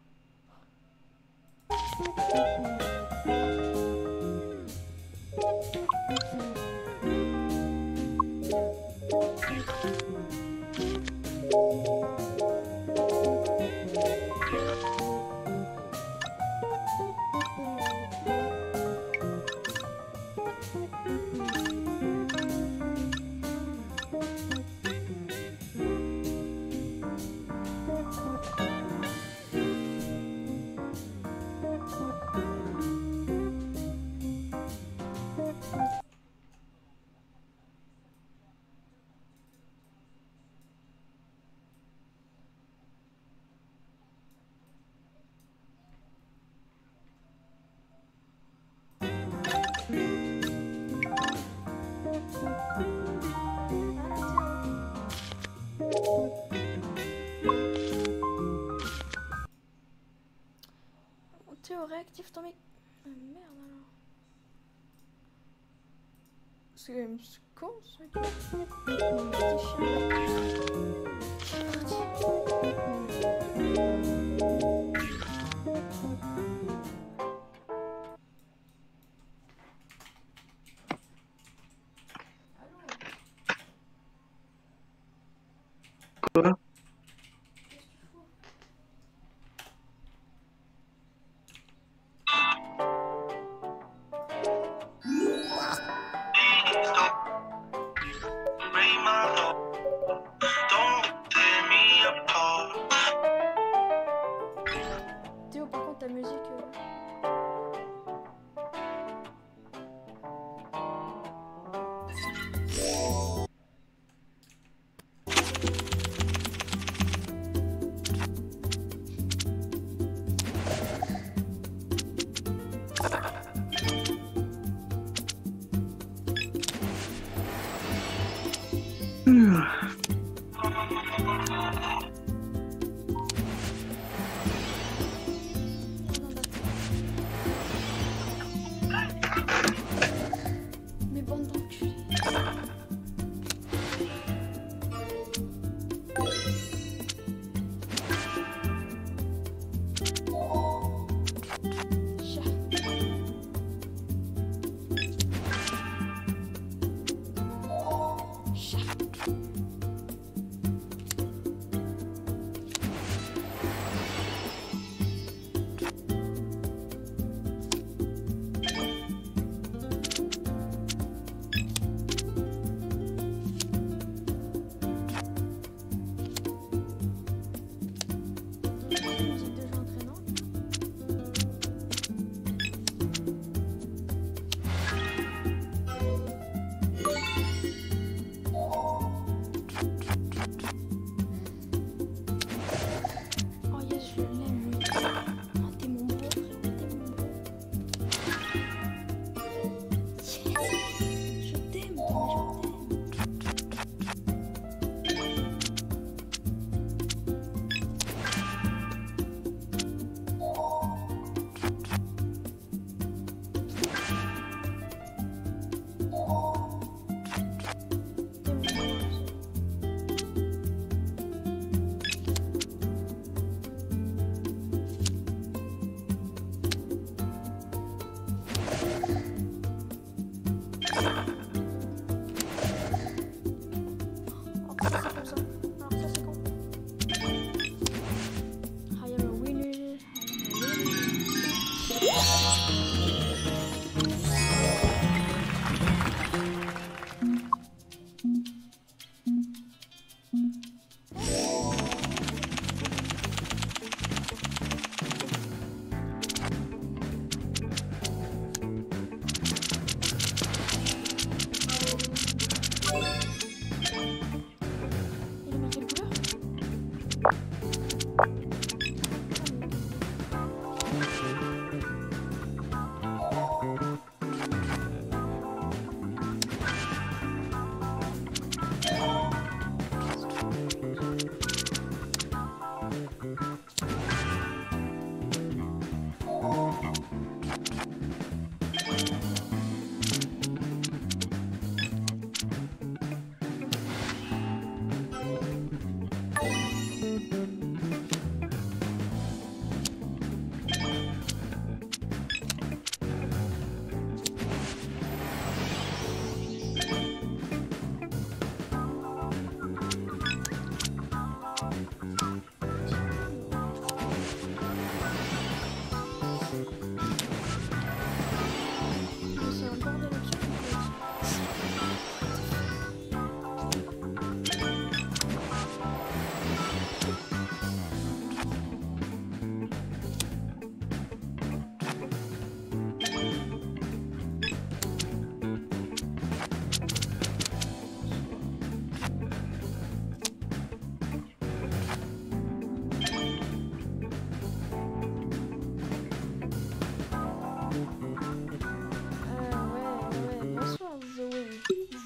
Théo, réactive ton mec. Ah, merde alors. C'est con ça. Petit chien. Quoi? Théo, par contre, ta musique. Euh... Non, non, d'accord.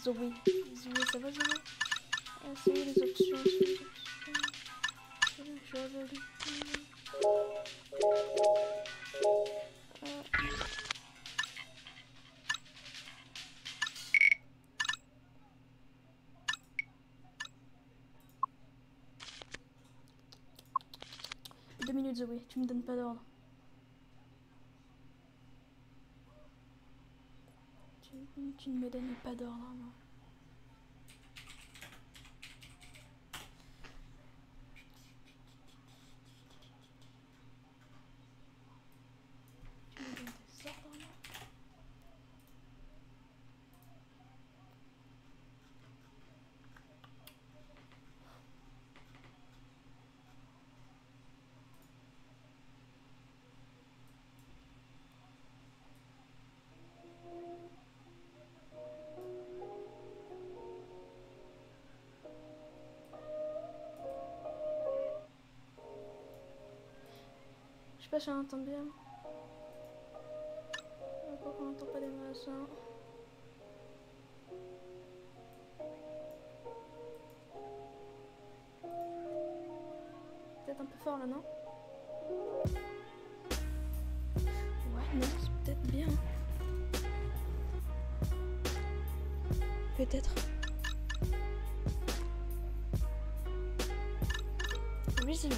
Zoé. Zoé, ça va Zoé? Ah, c'est où les options? C'est les options. J'avais lu. Deux minutes Zoé, tu me donnes pas d'ordre. Tu, tu ne me donnes pas d'ordre. Hein, tu me donnes des ordres là. Je sais pas si on entend bien. Pourquoi on entend pas des masses hein. Peut-être un peu fort là, non? Ouais, non, c'est peut-être bien. Peut-être. Oui, c'est bien.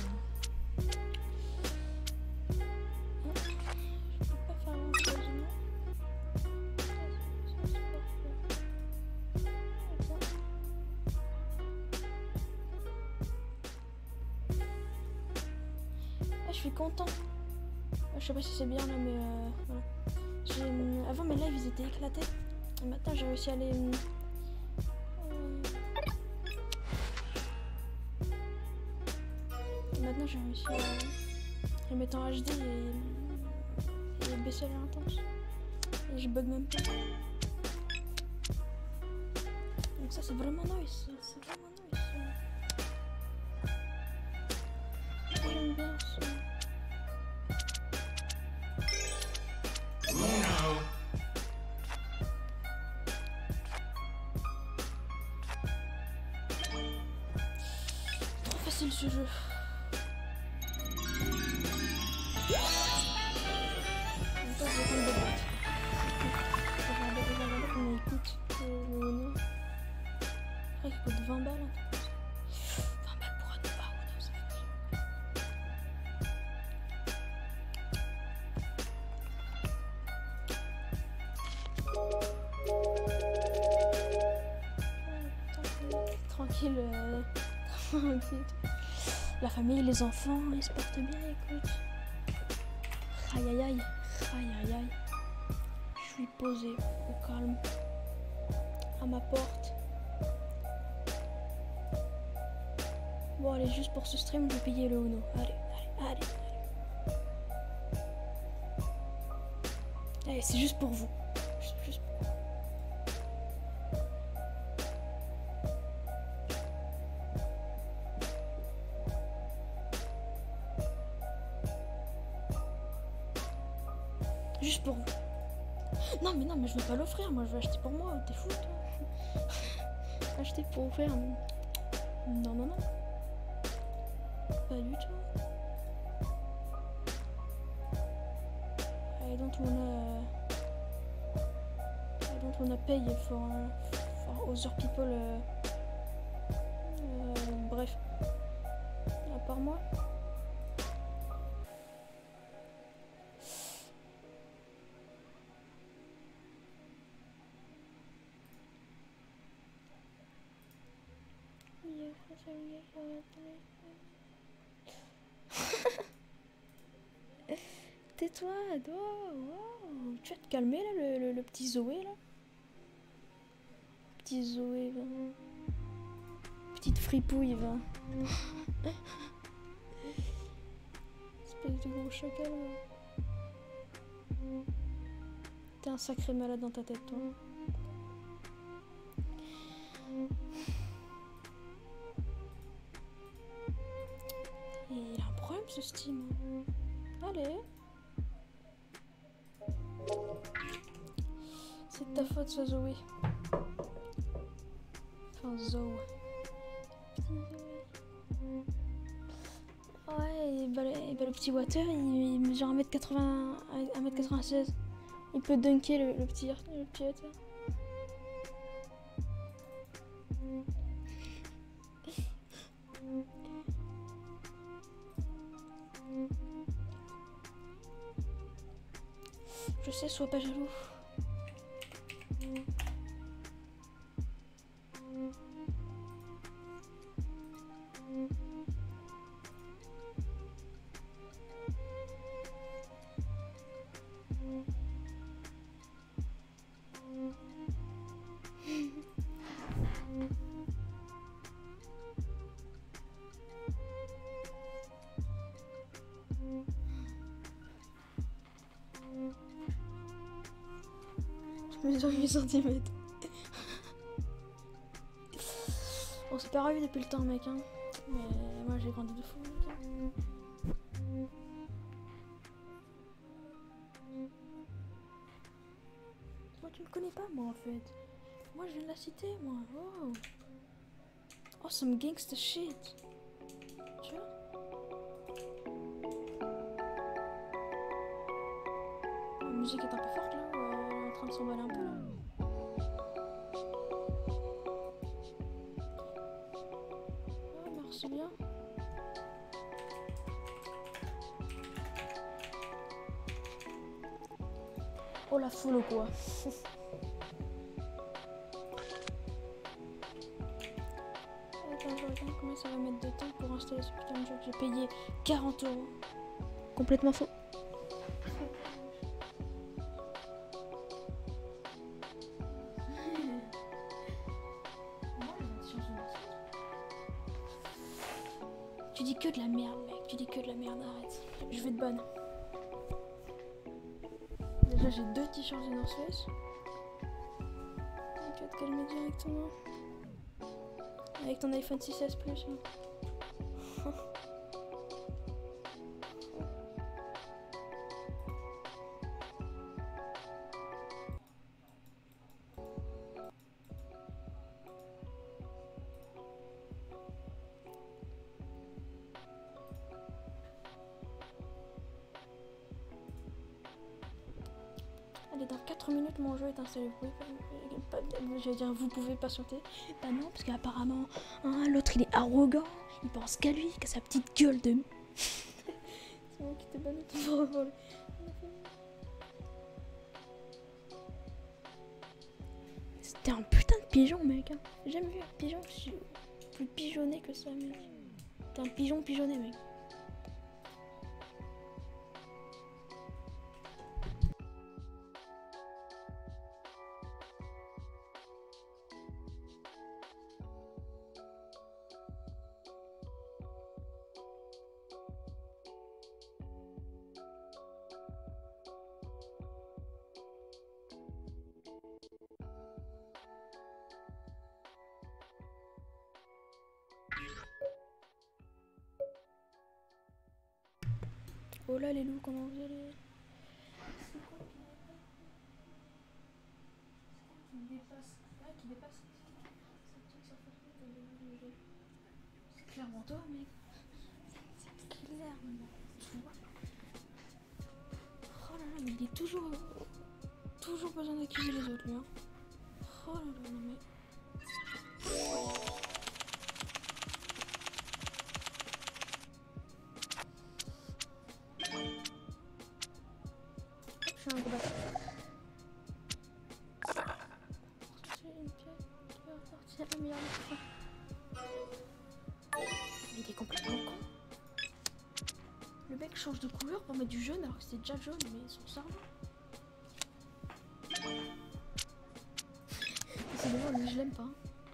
Je suis content. Je sais pas si c'est bien là, mais euh, voilà. Euh, avant mes lives ils étaient éclatés. Et maintenant j'ai réussi à les. Euh, et maintenant j'ai réussi à les mettre en H D et, et baisser l'intense. Et je bug même pas. Donc ça c'est vraiment nice. C'est vraiment nice. J'aime bien ça. Trop facile ce jeu. En même temps, je vais prendre des boîtes. Je vais regarder, je vais regarder combien il coûte. Euh, le Uno. Je crois qu'il coûte vingt balles. vingt balles pour un Uno. Ah, Uno, ça fait tranquille, euh, tranquille. La famille, les enfants, ils se portent bien, écoute. Aïe aïe aïe, aïe aïe aïe. Je suis posée au calme, à ma porte. Bon allez, juste pour ce stream, je vais payer le Uno. Allez, allez, allez, allez. Allez, c'est juste pour vous. Juste, juste pour vous. Juste pour vous. Non mais non mais je veux pas l'offrir, moi je veux acheter pour moi, t'es fou toi. Acheter pour offrir. Non non non. Pas du tout. I don't wanna I don't wanna pay for, uh, for other people uh, euh, bref. À part moi. Tais-toi, wow, wow. Tu vas te calmer là, le, le, le petit Zoé là. Petit Zoé, va. Petite fripouille, va. Espèce de gros chacal. T'es un sacré malade dans ta tête, toi. Et il a un problème ce Steam. Allez. C'est de ta faute ça Zoé. Enfin, Zoe. Ouais, et bah, et bah, le petit Water, il, il mesure un mètre quatre-vingts, un mètre quatre-vingt-seize. Il peut dunker le, le petit, le petit Water. Je sais, sois pas jaloux. Je mesure huit centimètres. On s'est pas revu depuis le temps, mec. Hein. Mais moi j'ai grandi de fou. Mec. Moi tu me connais pas, moi en fait. Moi je viens de la cité, moi. Oh, oh some gangsta shit. Tu vois? La musique est un peu forte là. Elle est en train de s'emballer un peu là. Ah, merci bien. Oh la foule quoi. Attends, je regarde combien ça va mettre de temps pour installer ce putain de jeu. J'ai payé quarante euros. Complètement faux. Tu dis que de la merde, mec. Tu dis que de la merde, arrête. Je vais te bonne. Déjà, j'ai deux t-shirts de North Face. Tu vas te calmer directement. Avec ton iPhone six S Plus. Hein. Allez, dans quatre minutes, mon jeu est installé. Vous pouvez pas, j'allais dire, vous pouvez patienter. Bah non, parce qu'apparemment, hein, l'autre il est arrogant. Il pense qu'à lui, qu'à sa petite gueule de. C'est moi qui t'ai banni tout pour voler. C'était un putain de pigeon, mec. Hein. J'ai jamais vu un pigeon plus pigeonné que ça, mec. T'es un pigeon pigeonné, mec. Oh là les loups, comment vous allez? C'est quoi qui dépasse? Ah, qui dépasse? C'est clairement toi, mec. C'est clairement toi. Oh là là, mais il est toujours... Toujours besoin d'accuser les autres, lui. Hein. Oh là là, non mais... Je suis un gros bâtard. C'est une pièce qui va sortir la meilleure fois. Mais il est complètement con. Le mec change de couleur pour mettre du jaune alors que c'était déjà jaune, mais son cerveau. Décidément, lui je l'aime pas. Hein.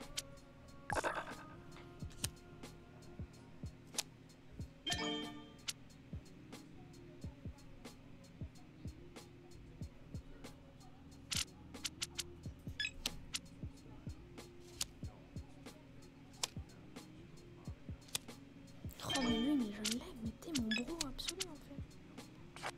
Oh mais lui, mais je l'aime, mais t'es mon bro absolu en fait.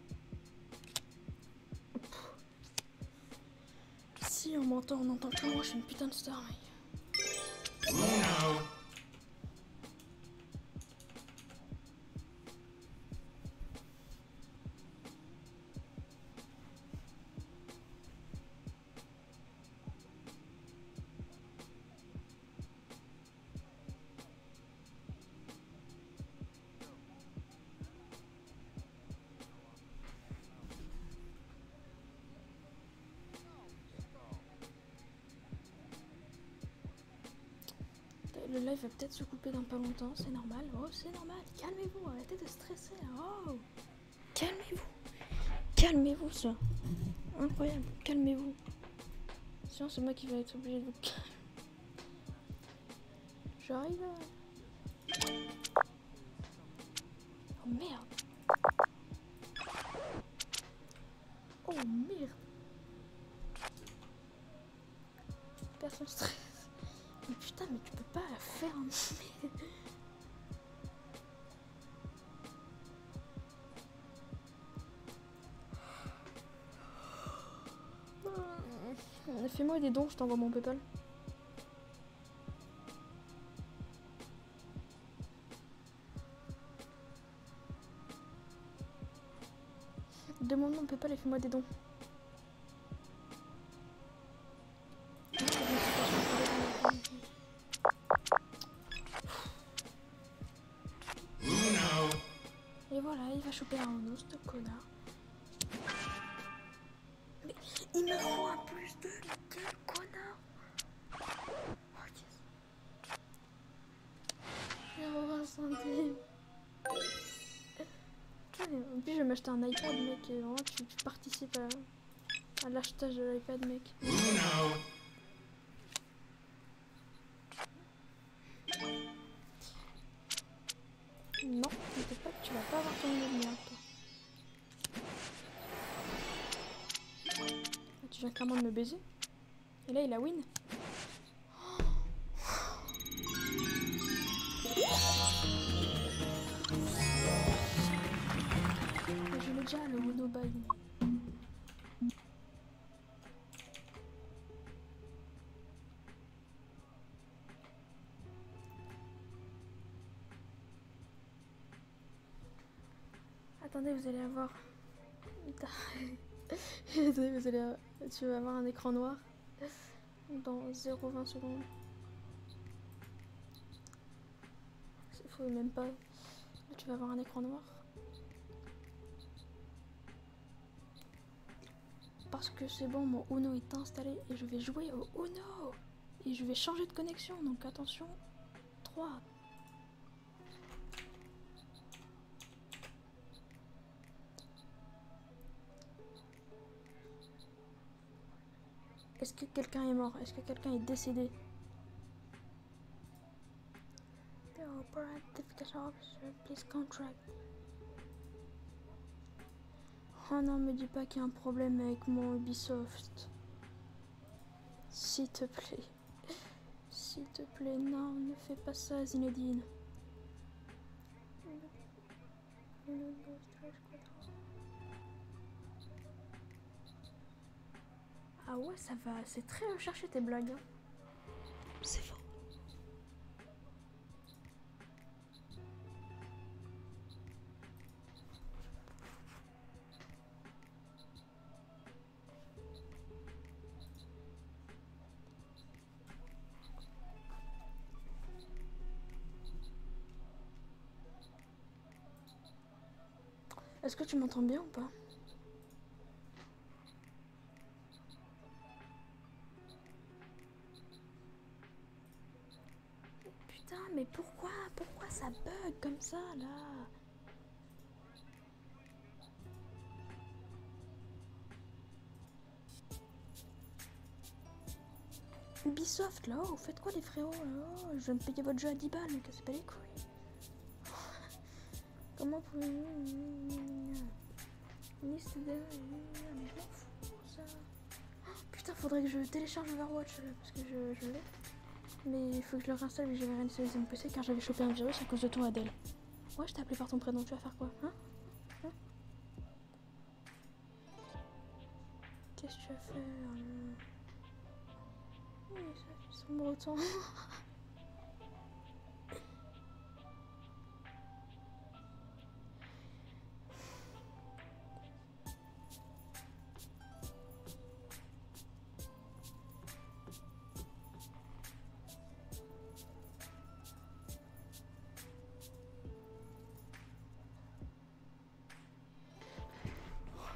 Si on m'entend, on entend que moi, je suis une putain de star, mec. Le live va peut-être se couper dans pas longtemps, c'est normal. Oh, c'est normal. Calmez-vous, arrêtez de stresser. Oh, calmez-vous. Calmez-vous, ça. Incroyable. Calmez-vous. Sinon, c'est moi qui vais être obligé de vous calmer. J'arrive à... Oh merde. Oh merde. Personne stresse. Mais putain, mais tu peux pas la fermer. Fais-moi des dons, je t'envoie mon PayPal. Demande mon PayPal et fais-moi des dons. Et voilà, il va choper un Uno, ce connard. Mais il me faut un plus de quel connard. Oh yes. zéro vingt centimes. En plus je vais m'acheter un iPad mec et vraiment tu, tu participes à, à l'achetage de l'iPad mec. Non, t'inquiète pas que tu vas pas avoir ton Uno de merde toi. Tu viens clairement de me baiser. Et là il a win. Je l'ai déjà le Uno buy. Attendez, vous allez avoir... Attendez, vous allez... Tu vas avoir un écran noir dans zéro virgule vingt secondes. Il faut même pas... Là, tu vas avoir un écran noir. Parce que c'est bon, mon Uno est installé et je vais jouer au Uno. Et je vais changer de connexion, donc attention. trois. Est-ce que quelqu'un est mort? Est-ce que quelqu'un est décédé? Please contract. Oh non, me dis pas qu'il y a un problème avec mon Ubisoft. S'il te plaît. S'il te plaît, non, ne fais pas ça, Zinedine. Ah ouais, ça va, c'est très recherché tes blagues. Hein. C'est faux. Est-ce que tu m'entends bien ou pas? Putain, mais pourquoi? Pourquoi ça bug comme ça, là? Ubisoft, là, oh, faites quoi les frérots, là? Oh, je viens de payer votre jeu à dix balles, mais cassez pas les couilles. Comment pouvez-vous... Liste de... Mais je m'en fous, ça. Oh, putain, faudrait que je télécharge Overwatch, là, parce que je, je l'ai. Mais il faut que je le réinstalle, mais j'avais rien sur mon P C car j'avais chopé un virus à cause de toi, Adèle. Ouais, je t'ai appelé par ton prénom, tu vas faire quoi, hein? Hein? Qu'est-ce que tu vas faire? Oui, ça fait son breton.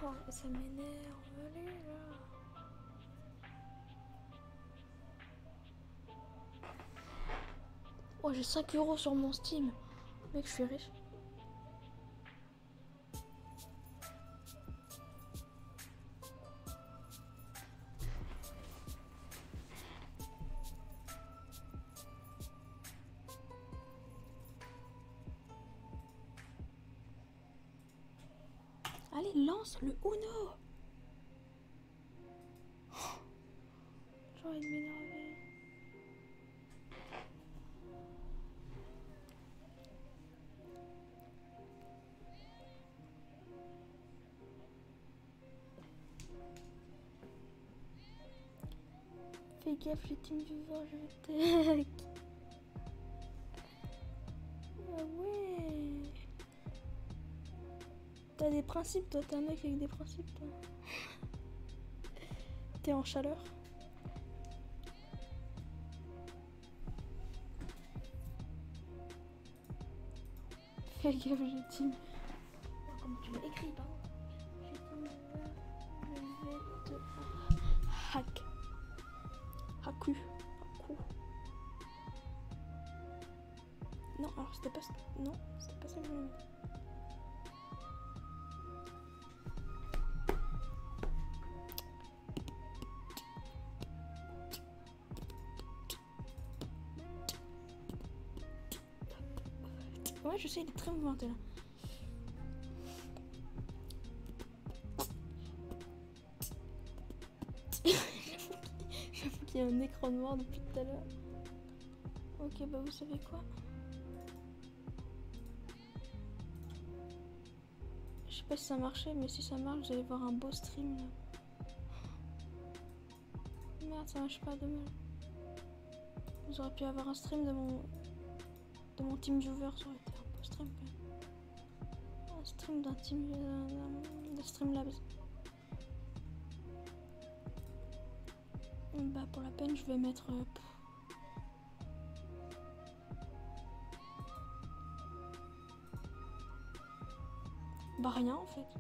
Oh, ça m'énerve, allez là. Oh, j'ai cinq euros sur mon Steam. Mec, je suis riche. Allez, lance le Uno. J'ai envie de m'énerver. Fais gaffe, les team viewers, je vais tech. Ah ouais. T'as des principes, toi, t'es un mec avec des principes, toi. T'es en chaleur. Fais gaffe, j'ai team. Oh, comment tu l'as écrit, pardon. J'ai team viewers, je vais te hack. Haku. Haku. Non, alors c'était pas... Non, c'était pas ça que je voulais mettre. Ouais, je sais, il est très mouvementé là. J'avoue qu'il y a un écran noir depuis tout à l'heure. Ok, bah vous savez quoi? Je sais pas si ça marchait, mais si ça marche, vous allez voir un beau stream là. Merde, ça marche pas, dommage. Vous auriez pu avoir un stream de mon de mon team viewer, ça aurait été un beau stream quand même. Un stream d'un team euh, de Streamlabs. Bah pour la peine je vais mettre euh, bah rien en fait.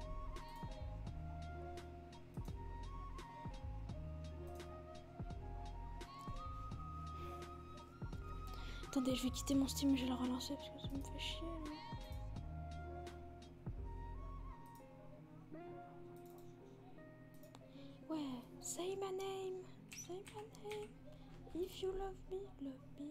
Attendez, je vais quitter mon Steam, je vais le relancer parce que ça me fait chier là. Ouais, say my name, say my name. If you love me, love me.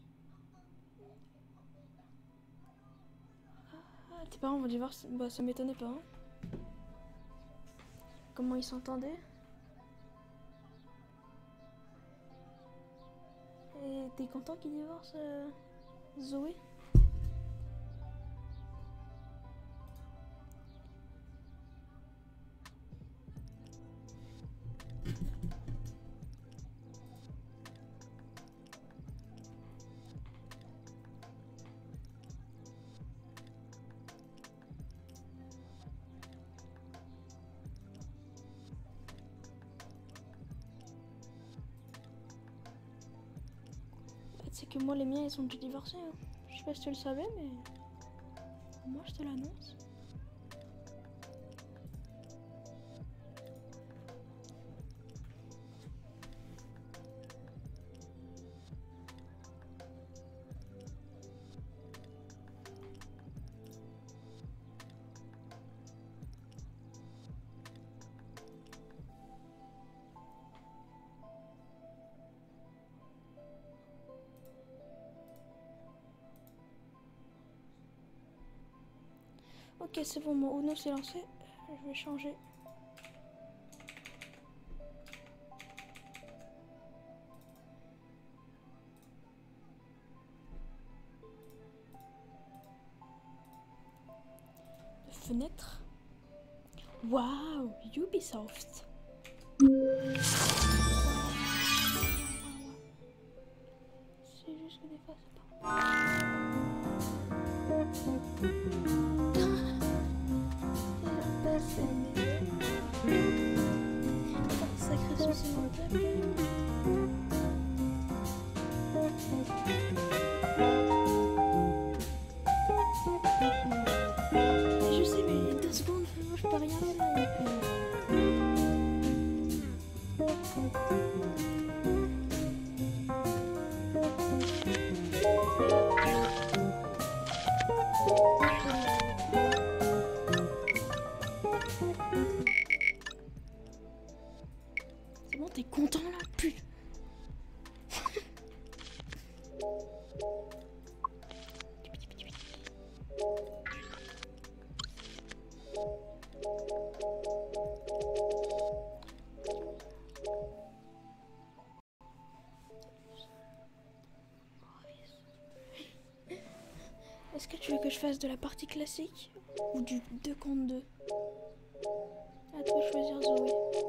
Ah, tes parents vont divorcer? Bah ça m'étonnait pas. Hein. Comment ils s'entendaient? Et t'es content qu'ils divorcent, euh, Zoé? C'est que moi les miens ils sont déjà divorcés. Hein. Je sais pas si tu le savais mais moi je te l'annonce. Ok, c'est bon, mon Uno s'est lancé. Je vais changer. De fenêtre. Waouh, Ubisoft. C'est juste que des fois c'est pas. Sacré souci mental. Je sais mais deux secondes, moi je peux rien faire. t'es content là, putain. Est-ce que tu veux que je fasse de la partie classique ou du deux contre deux? À toi de choisir, Zoé.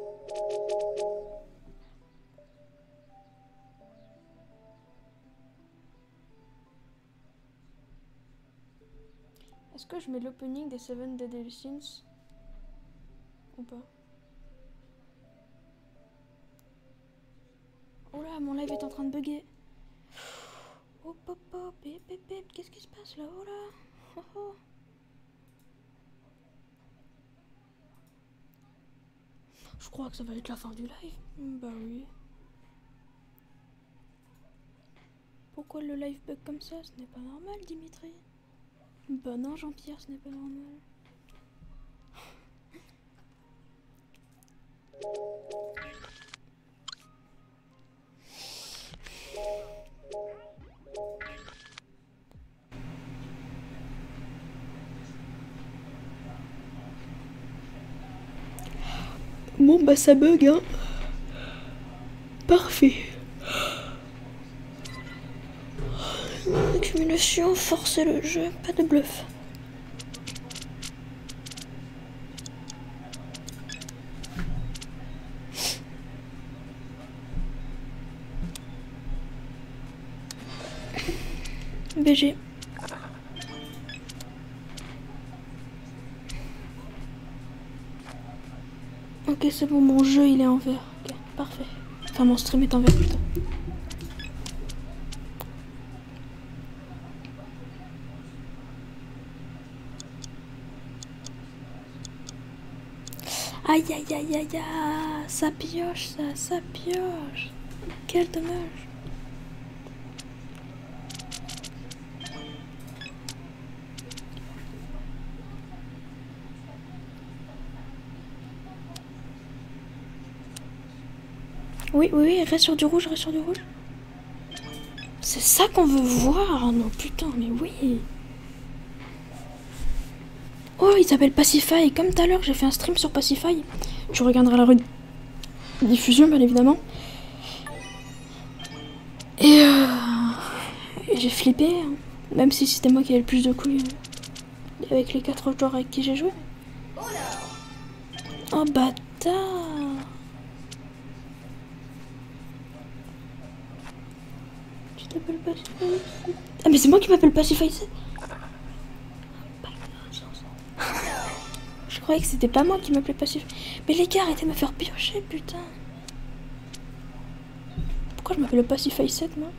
Est-ce que je mets l'opening des Seven Deadly Sins ou pas? Oh là, mon live est en train de bugger. Hop hop hop, hip hip hip, qu'est-ce qui se passe là? Oh là, oh oh. Je crois que ça va être la fin du live. Bah oui. Pourquoi le live bug comme ça? Ce n'est pas normal, Dimitri. Bah non, Jean-Pierre, ce n'est pas normal. Bon bah ça bug hein. Parfait. Accumulation, forcer le jeu, pas de bluff. B G. Ok, c'est bon, mon jeu il est en vert. Ok, parfait. Enfin, mon stream est en vert plutôt. Aïe aïe aïe aïe aïe, ça pioche ça, ça pioche. Quel dommage. Oui, oui, oui, reste sur du rouge, reste sur du rouge. C'est ça qu'on veut voir. Non, putain, mais oui. Oh, il s'appelle Pacify. Comme tout à l'heure, j'ai fait un stream sur Pacify. Tu regarderas la rediffusion, bien évidemment. Et, euh, et j'ai flippé. Hein. Même si c'était moi qui avais le plus de couilles. Hein. Avec les quatre joueurs avec qui j'ai joué. Oh, bâtard. Ah mais c'est moi qui m'appelle Pacify. Je croyais que c'était pas moi qui m'appelait Pacify. Mais les gars, arrêtez de me faire piocher, putain. Pourquoi je m'appelle Pacify sept, moi?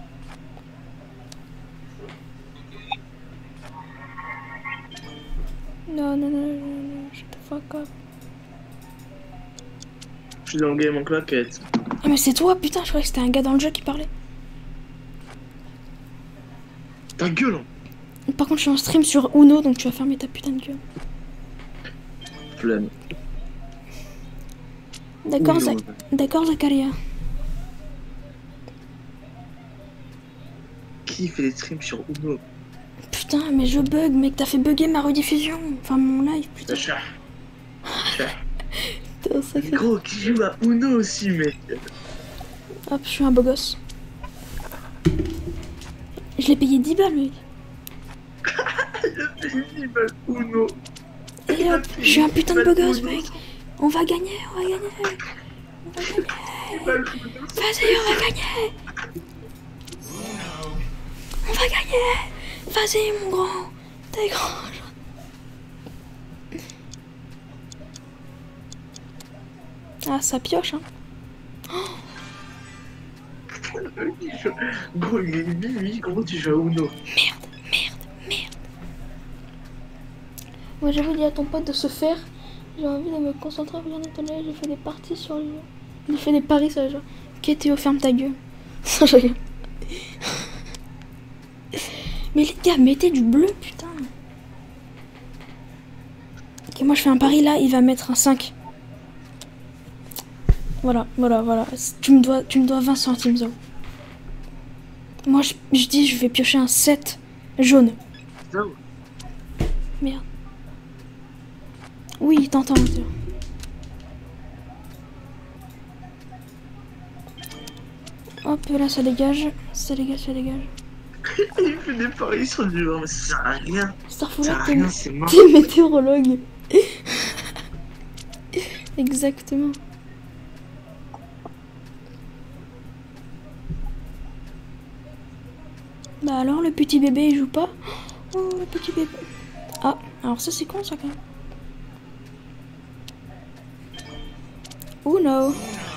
Non, non, non, non, non, shut the fuck up. Je suis dans le game en claquette. Ah mais c'est toi, putain, je croyais que c'était un gars dans le jeu qui parlait. Ta gueule hein. Par contre je suis en stream sur Uno donc tu vas fermer ta putain de gueule. Flemme. D'accord Zach... D'accord Zacharia. Qui fait des streams sur Uno? Putain mais je bug mec, t'as fait bugger ma rediffusion. Enfin mon live putain. Cher. Cher. Putain, sacré... Gros qui joue à Uno aussi mec. Hop je suis un beau gosse. Je l'ai payé dix balles, mec. Il a payé dix balles Uno. Et hop, je suis un putain de beau gosse, mec. On va gagner, on va gagner. On va gagner. Vas-y, on va gagner. On va gagner. Vas-y, mon grand. T'es grand. Ah, ça pioche, hein. Oh. Gros, il est minuit, comment tu joues à Uno? Merde, merde, merde. Moi j'avais dit à ton pote de se faire. J'ai envie de me concentrer, regarder ton œil, j'ai fait des parties sur le jeu. J'ai fait des paris sur le jeu. Ok Théo, ferme ta gueule. Mais les gars, mettez du bleu, putain. Ok, moi je fais un pari là, il va mettre un cinq. Voilà, voilà, voilà. Tu me dois, tu me dois vingt centimes, Zo. Moi, je, je dis, je vais piocher un sept jaune. Zo. Merde. Oui, t'entends. Hop, là, ça dégage. Ça dégage, ça dégage. Il fait des paris sur du vent, mais ça sert à rien. Ça Starfoula, sert à t'es rien, c'est mort. t'es météorologue. Exactement. Bah alors, le petit bébé, il joue pas? Oh, le petit bébé. Ah, alors ça, c'est con, ça, quand même. Oh no.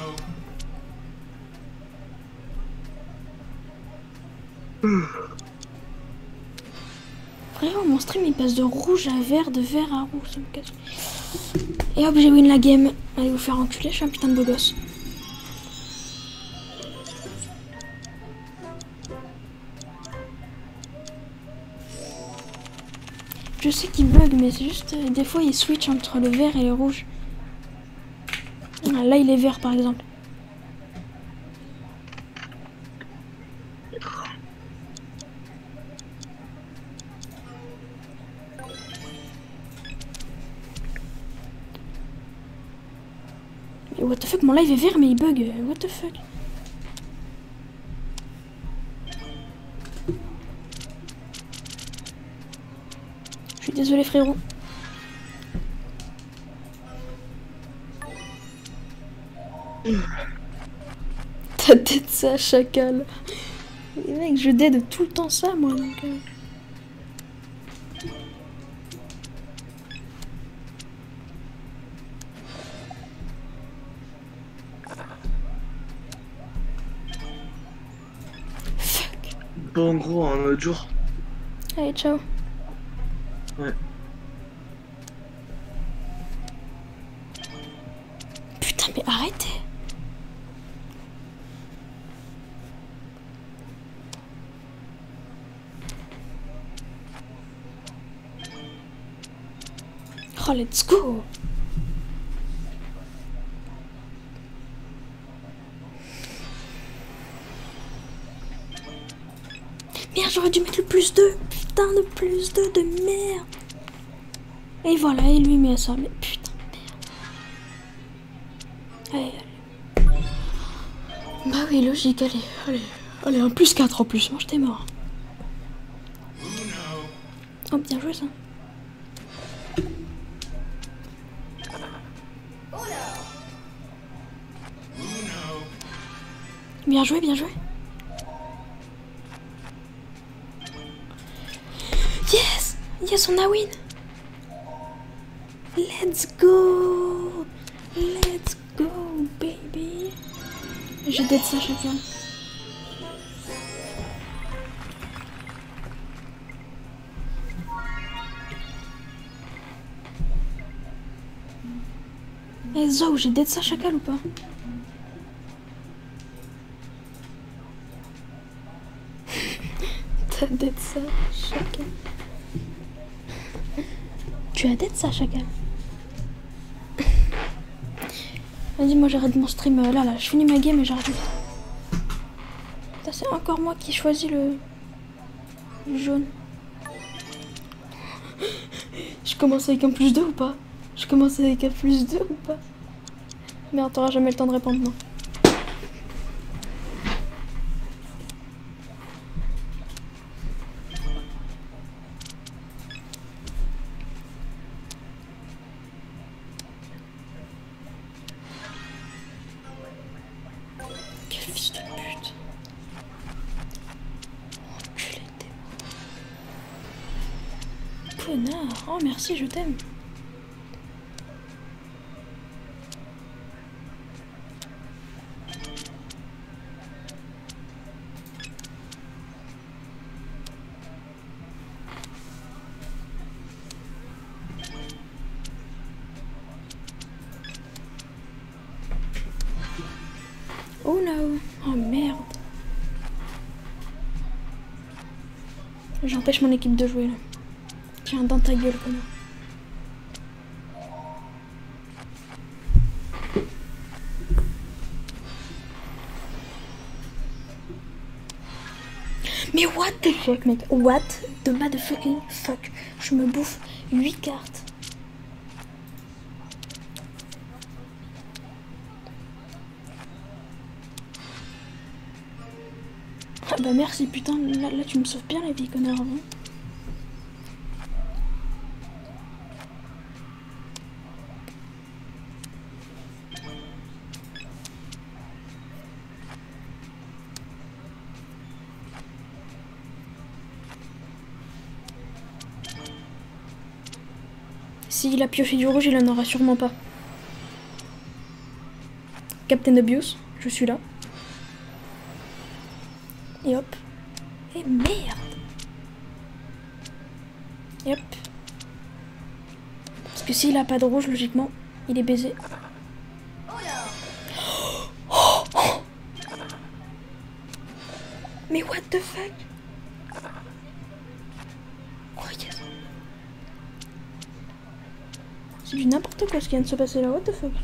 Frérot, mon stream il passe de rouge à vert, de vert à rouge, ça me casse. Et hop, j'ai win la game. Allez vous faire enculer, je suis un putain de beau gosse. Je sais qu'il bug, mais c'est juste euh, des fois il switch entre le vert et le rouge. Ah, là il est vert par exemple. What the fuck, mon live est vert mais il bug. What the fuck. Je suis désolé frérot. T'as dead ça, chacal. Mais mec, je dead tout le temps ça moi donc. Euh... Bon, gros, un autre jour. Allez, ciao. Ouais. Putain, mais arrêtez. Oh, let's go. Merde, j'aurais dû mettre le plus deux. Putain, le plus deux de merde. Et voilà, et lui met ça. Mais putain, merde. Allez, allez. Bah oui, logique, allez, allez. Allez, un plus quatre en plus. Moi, j'étais mort. Oh, bien joué ça. Bien joué, bien joué. Yes! Yes, on a win! Let's go! Let's go, baby! J'ai dead ça chacun. Eh Zo, j'ai dead ça chacal ou pas? T'as dead ça chacal. Tu as dead ça chacal. Vas-y, moi j'arrête mon stream euh, là là, je finis ma game et j'arrête. C'est encore moi qui choisis le... le jaune. Je commence avec un plus deux ou pas? Je commence avec un plus deux ou pas? Merde, t'auras jamais le temps de répondre, non. Quel fils de pute. Enculé de... Connard. Oh merci, je t'aime. Oh no. Oh merde. J'empêche mon équipe de jouer là. Tiens, dans ta gueule, connard. the fuck, mec? What the motherfucking fuck? Je me bouffe huit cartes. Ah bah merci, putain, là, là tu me sauves bien la vie, connard. Hein. S'il a pioché du rouge, il en aura sûrement pas. Captain Obvious, je suis là. Et hop. Et merde. Et hop. Parce que s'il a pas de rouge, logiquement, il est baisé. Oh, oh. Mais what the fuck? Oh yes. C'est du n'importe quoi ce qui vient de se passer là, what the fuck?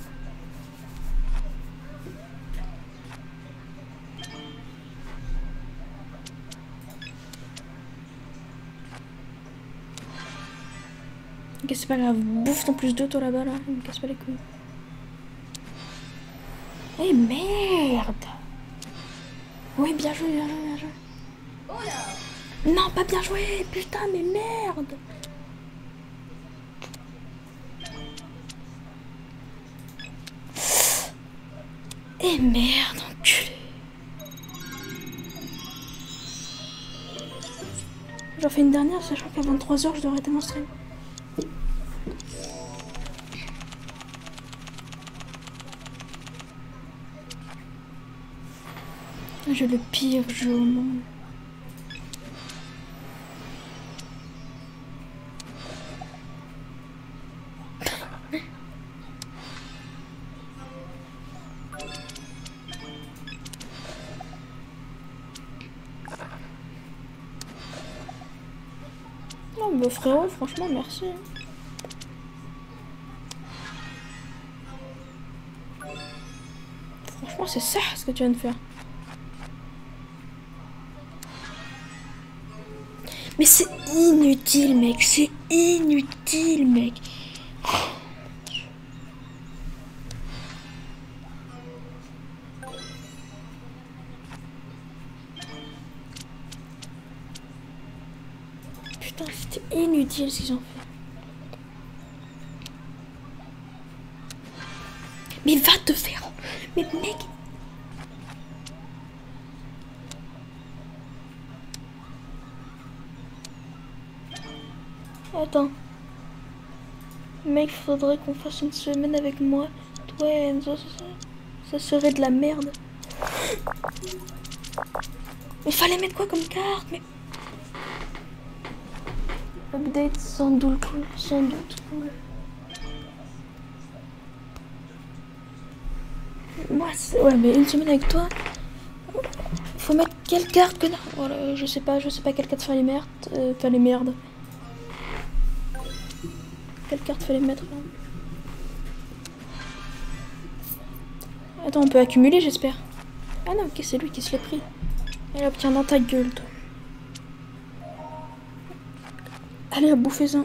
Ok, c'est pas grave, bouffe ton plus deux toi là-bas là, il me casse pas les couilles. Eh merde! Ouais, bien joué, bien joué, bien joué. Non, pas bien joué, putain, mais merde! Eh merde, enculé! J'en fais une dernière, sachant qu'à vingt-trois heures, je devrais arrêter mon stream. J'ai le pire jeu au monde. Non mais frérot, franchement merci. Franchement c'est ça ce que tu viens de faire. Mais c'est inutile, mec. C'est inutile, mec. Putain, c'était inutile ce qu'ils ont fait. Mais va te faire. Mais mec. Attends. Mec, faudrait qu'on fasse une semaine avec moi. Toi et Enzo, ça, ça serait de la merde. Il fallait mettre quoi comme carte? Mais... Update sans doute cool. Sans doute cool. Moi, ouais, mais une semaine avec toi. Faut mettre quelle carte que... Voilà, je sais pas, je sais pas quelle carte faire les merdes. Euh, faire les merdes. Quelle carte fallait mettre là? Attends, on peut accumuler, j'espère. Ah non, ok, c'est lui qui se l'est pris. Allez, hop, tiens, dans ta gueule, toi. Allez, bouffez-en.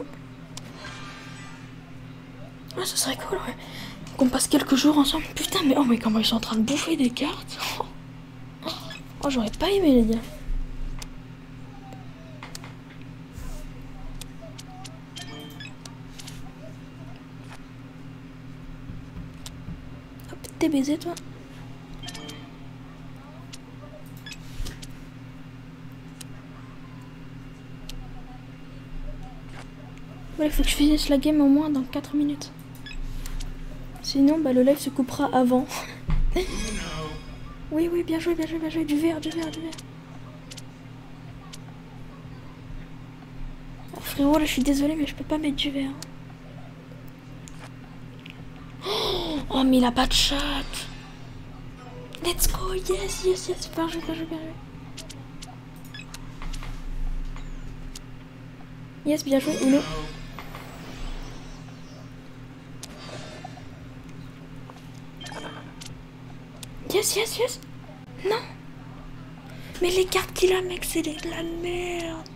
Ah, ça serait cool, ouais. Qu'on passe quelques jours ensemble. Putain, mais oh, mais comment ils sont en train de bouffer des cartes? Oh, j'aurais pas aimé, les gars. T'es baisé toi? Ouais, il faut que je finisse la game au moins dans quatre minutes. Sinon, bah, le live se coupera avant. Oui, oui, bien joué, bien joué, bien joué. Du vert, du vert, du vert. Oh, frérot, là, je suis désolée, mais je peux pas mettre du vert. Oh, mais il a pas de chat. Let's go, yes, yes, yes. Bien joué, bien joué, bien joué. Yes, bien joué, Uno. Yes, yes, yes. Non. mais les cartes qu'il a, mec, c'est de la merde.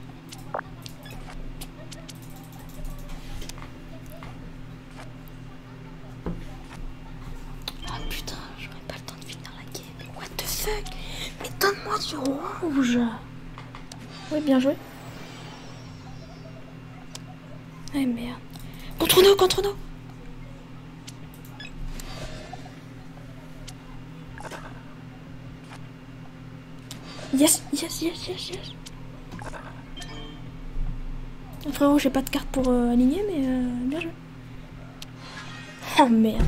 Oh putain, j'aurais pas le temps de finir la game. What the fuck? Mais donne-moi du rouge. Ouais, bien joué. Ah merde. Contre nous, contre nous. Yes, yes, yes, yes, yes. Frérot, j'ai pas de carte pour euh, aligner, mais euh, bien joué. Oh merde.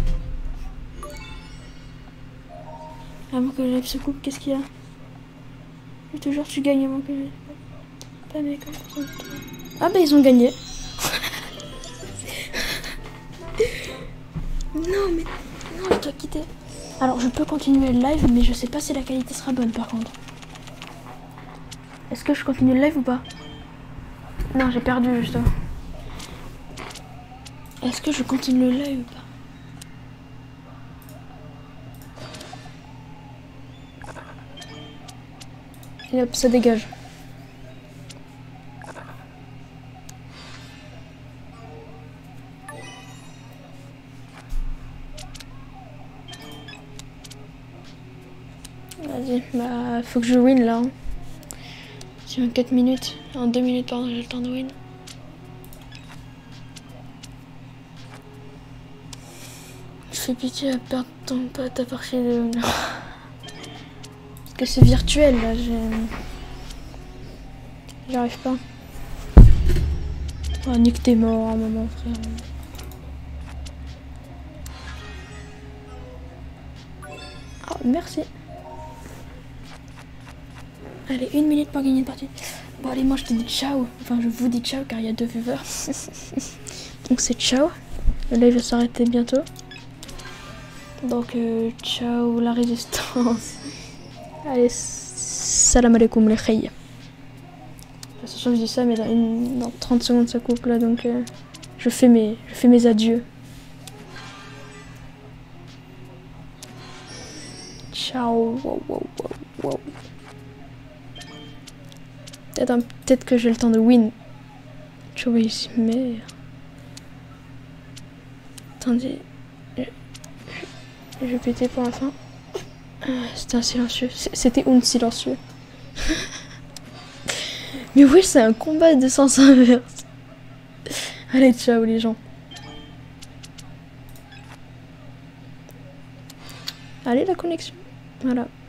Avant que j'arrive ce coup, qu'est-ce qu'il y a? Je te jure, tu gagnes avant que je... Pas mec. Ah bah ils ont gagné. Non mais... Non, je dois quitter. Alors je peux continuer le live, mais je sais pas si la qualité sera bonne par contre. Est-ce que je continue le live ou pas? Non, j'ai perdu justement. Est-ce que je continue le live ou pas? Et hop, ça dégage. Vas-y, bah faut que je win là. Hein. Si en quatre minutes, en deux minutes pardon, j'ai le temps de win. Je fais pitié à perdre ton pote à partir de... Parce que c'est virtuel là, j'ai... J'arrive pas. Oh Nick, t'es mort un moment frère. Oh merci. Allez, une minute pour gagner une partie. Bon allez, moi je te dis ciao. Enfin je vous dis ciao car il y a deux viewers. Donc c'est ciao. Le live va s'arrêter bientôt. Donc euh, ciao la résistance. Allez, salam alaikum les khaïs. Attention, je dis ça, mais dans, une, dans trente secondes ça coupe là, donc euh, je, fais mes, je fais mes adieux. Ciao. Wow, wow, wow, wow. Peut-être peut que j'ai le temps de win. Je vais ici, mais... Attendez. Je, je, je vais péter pour la fin. C'était un silencieux. C'était un silencieux. Mais oui, c'est un combat de sens inverse. Allez, ciao les gens. Allez, la connexion. Voilà.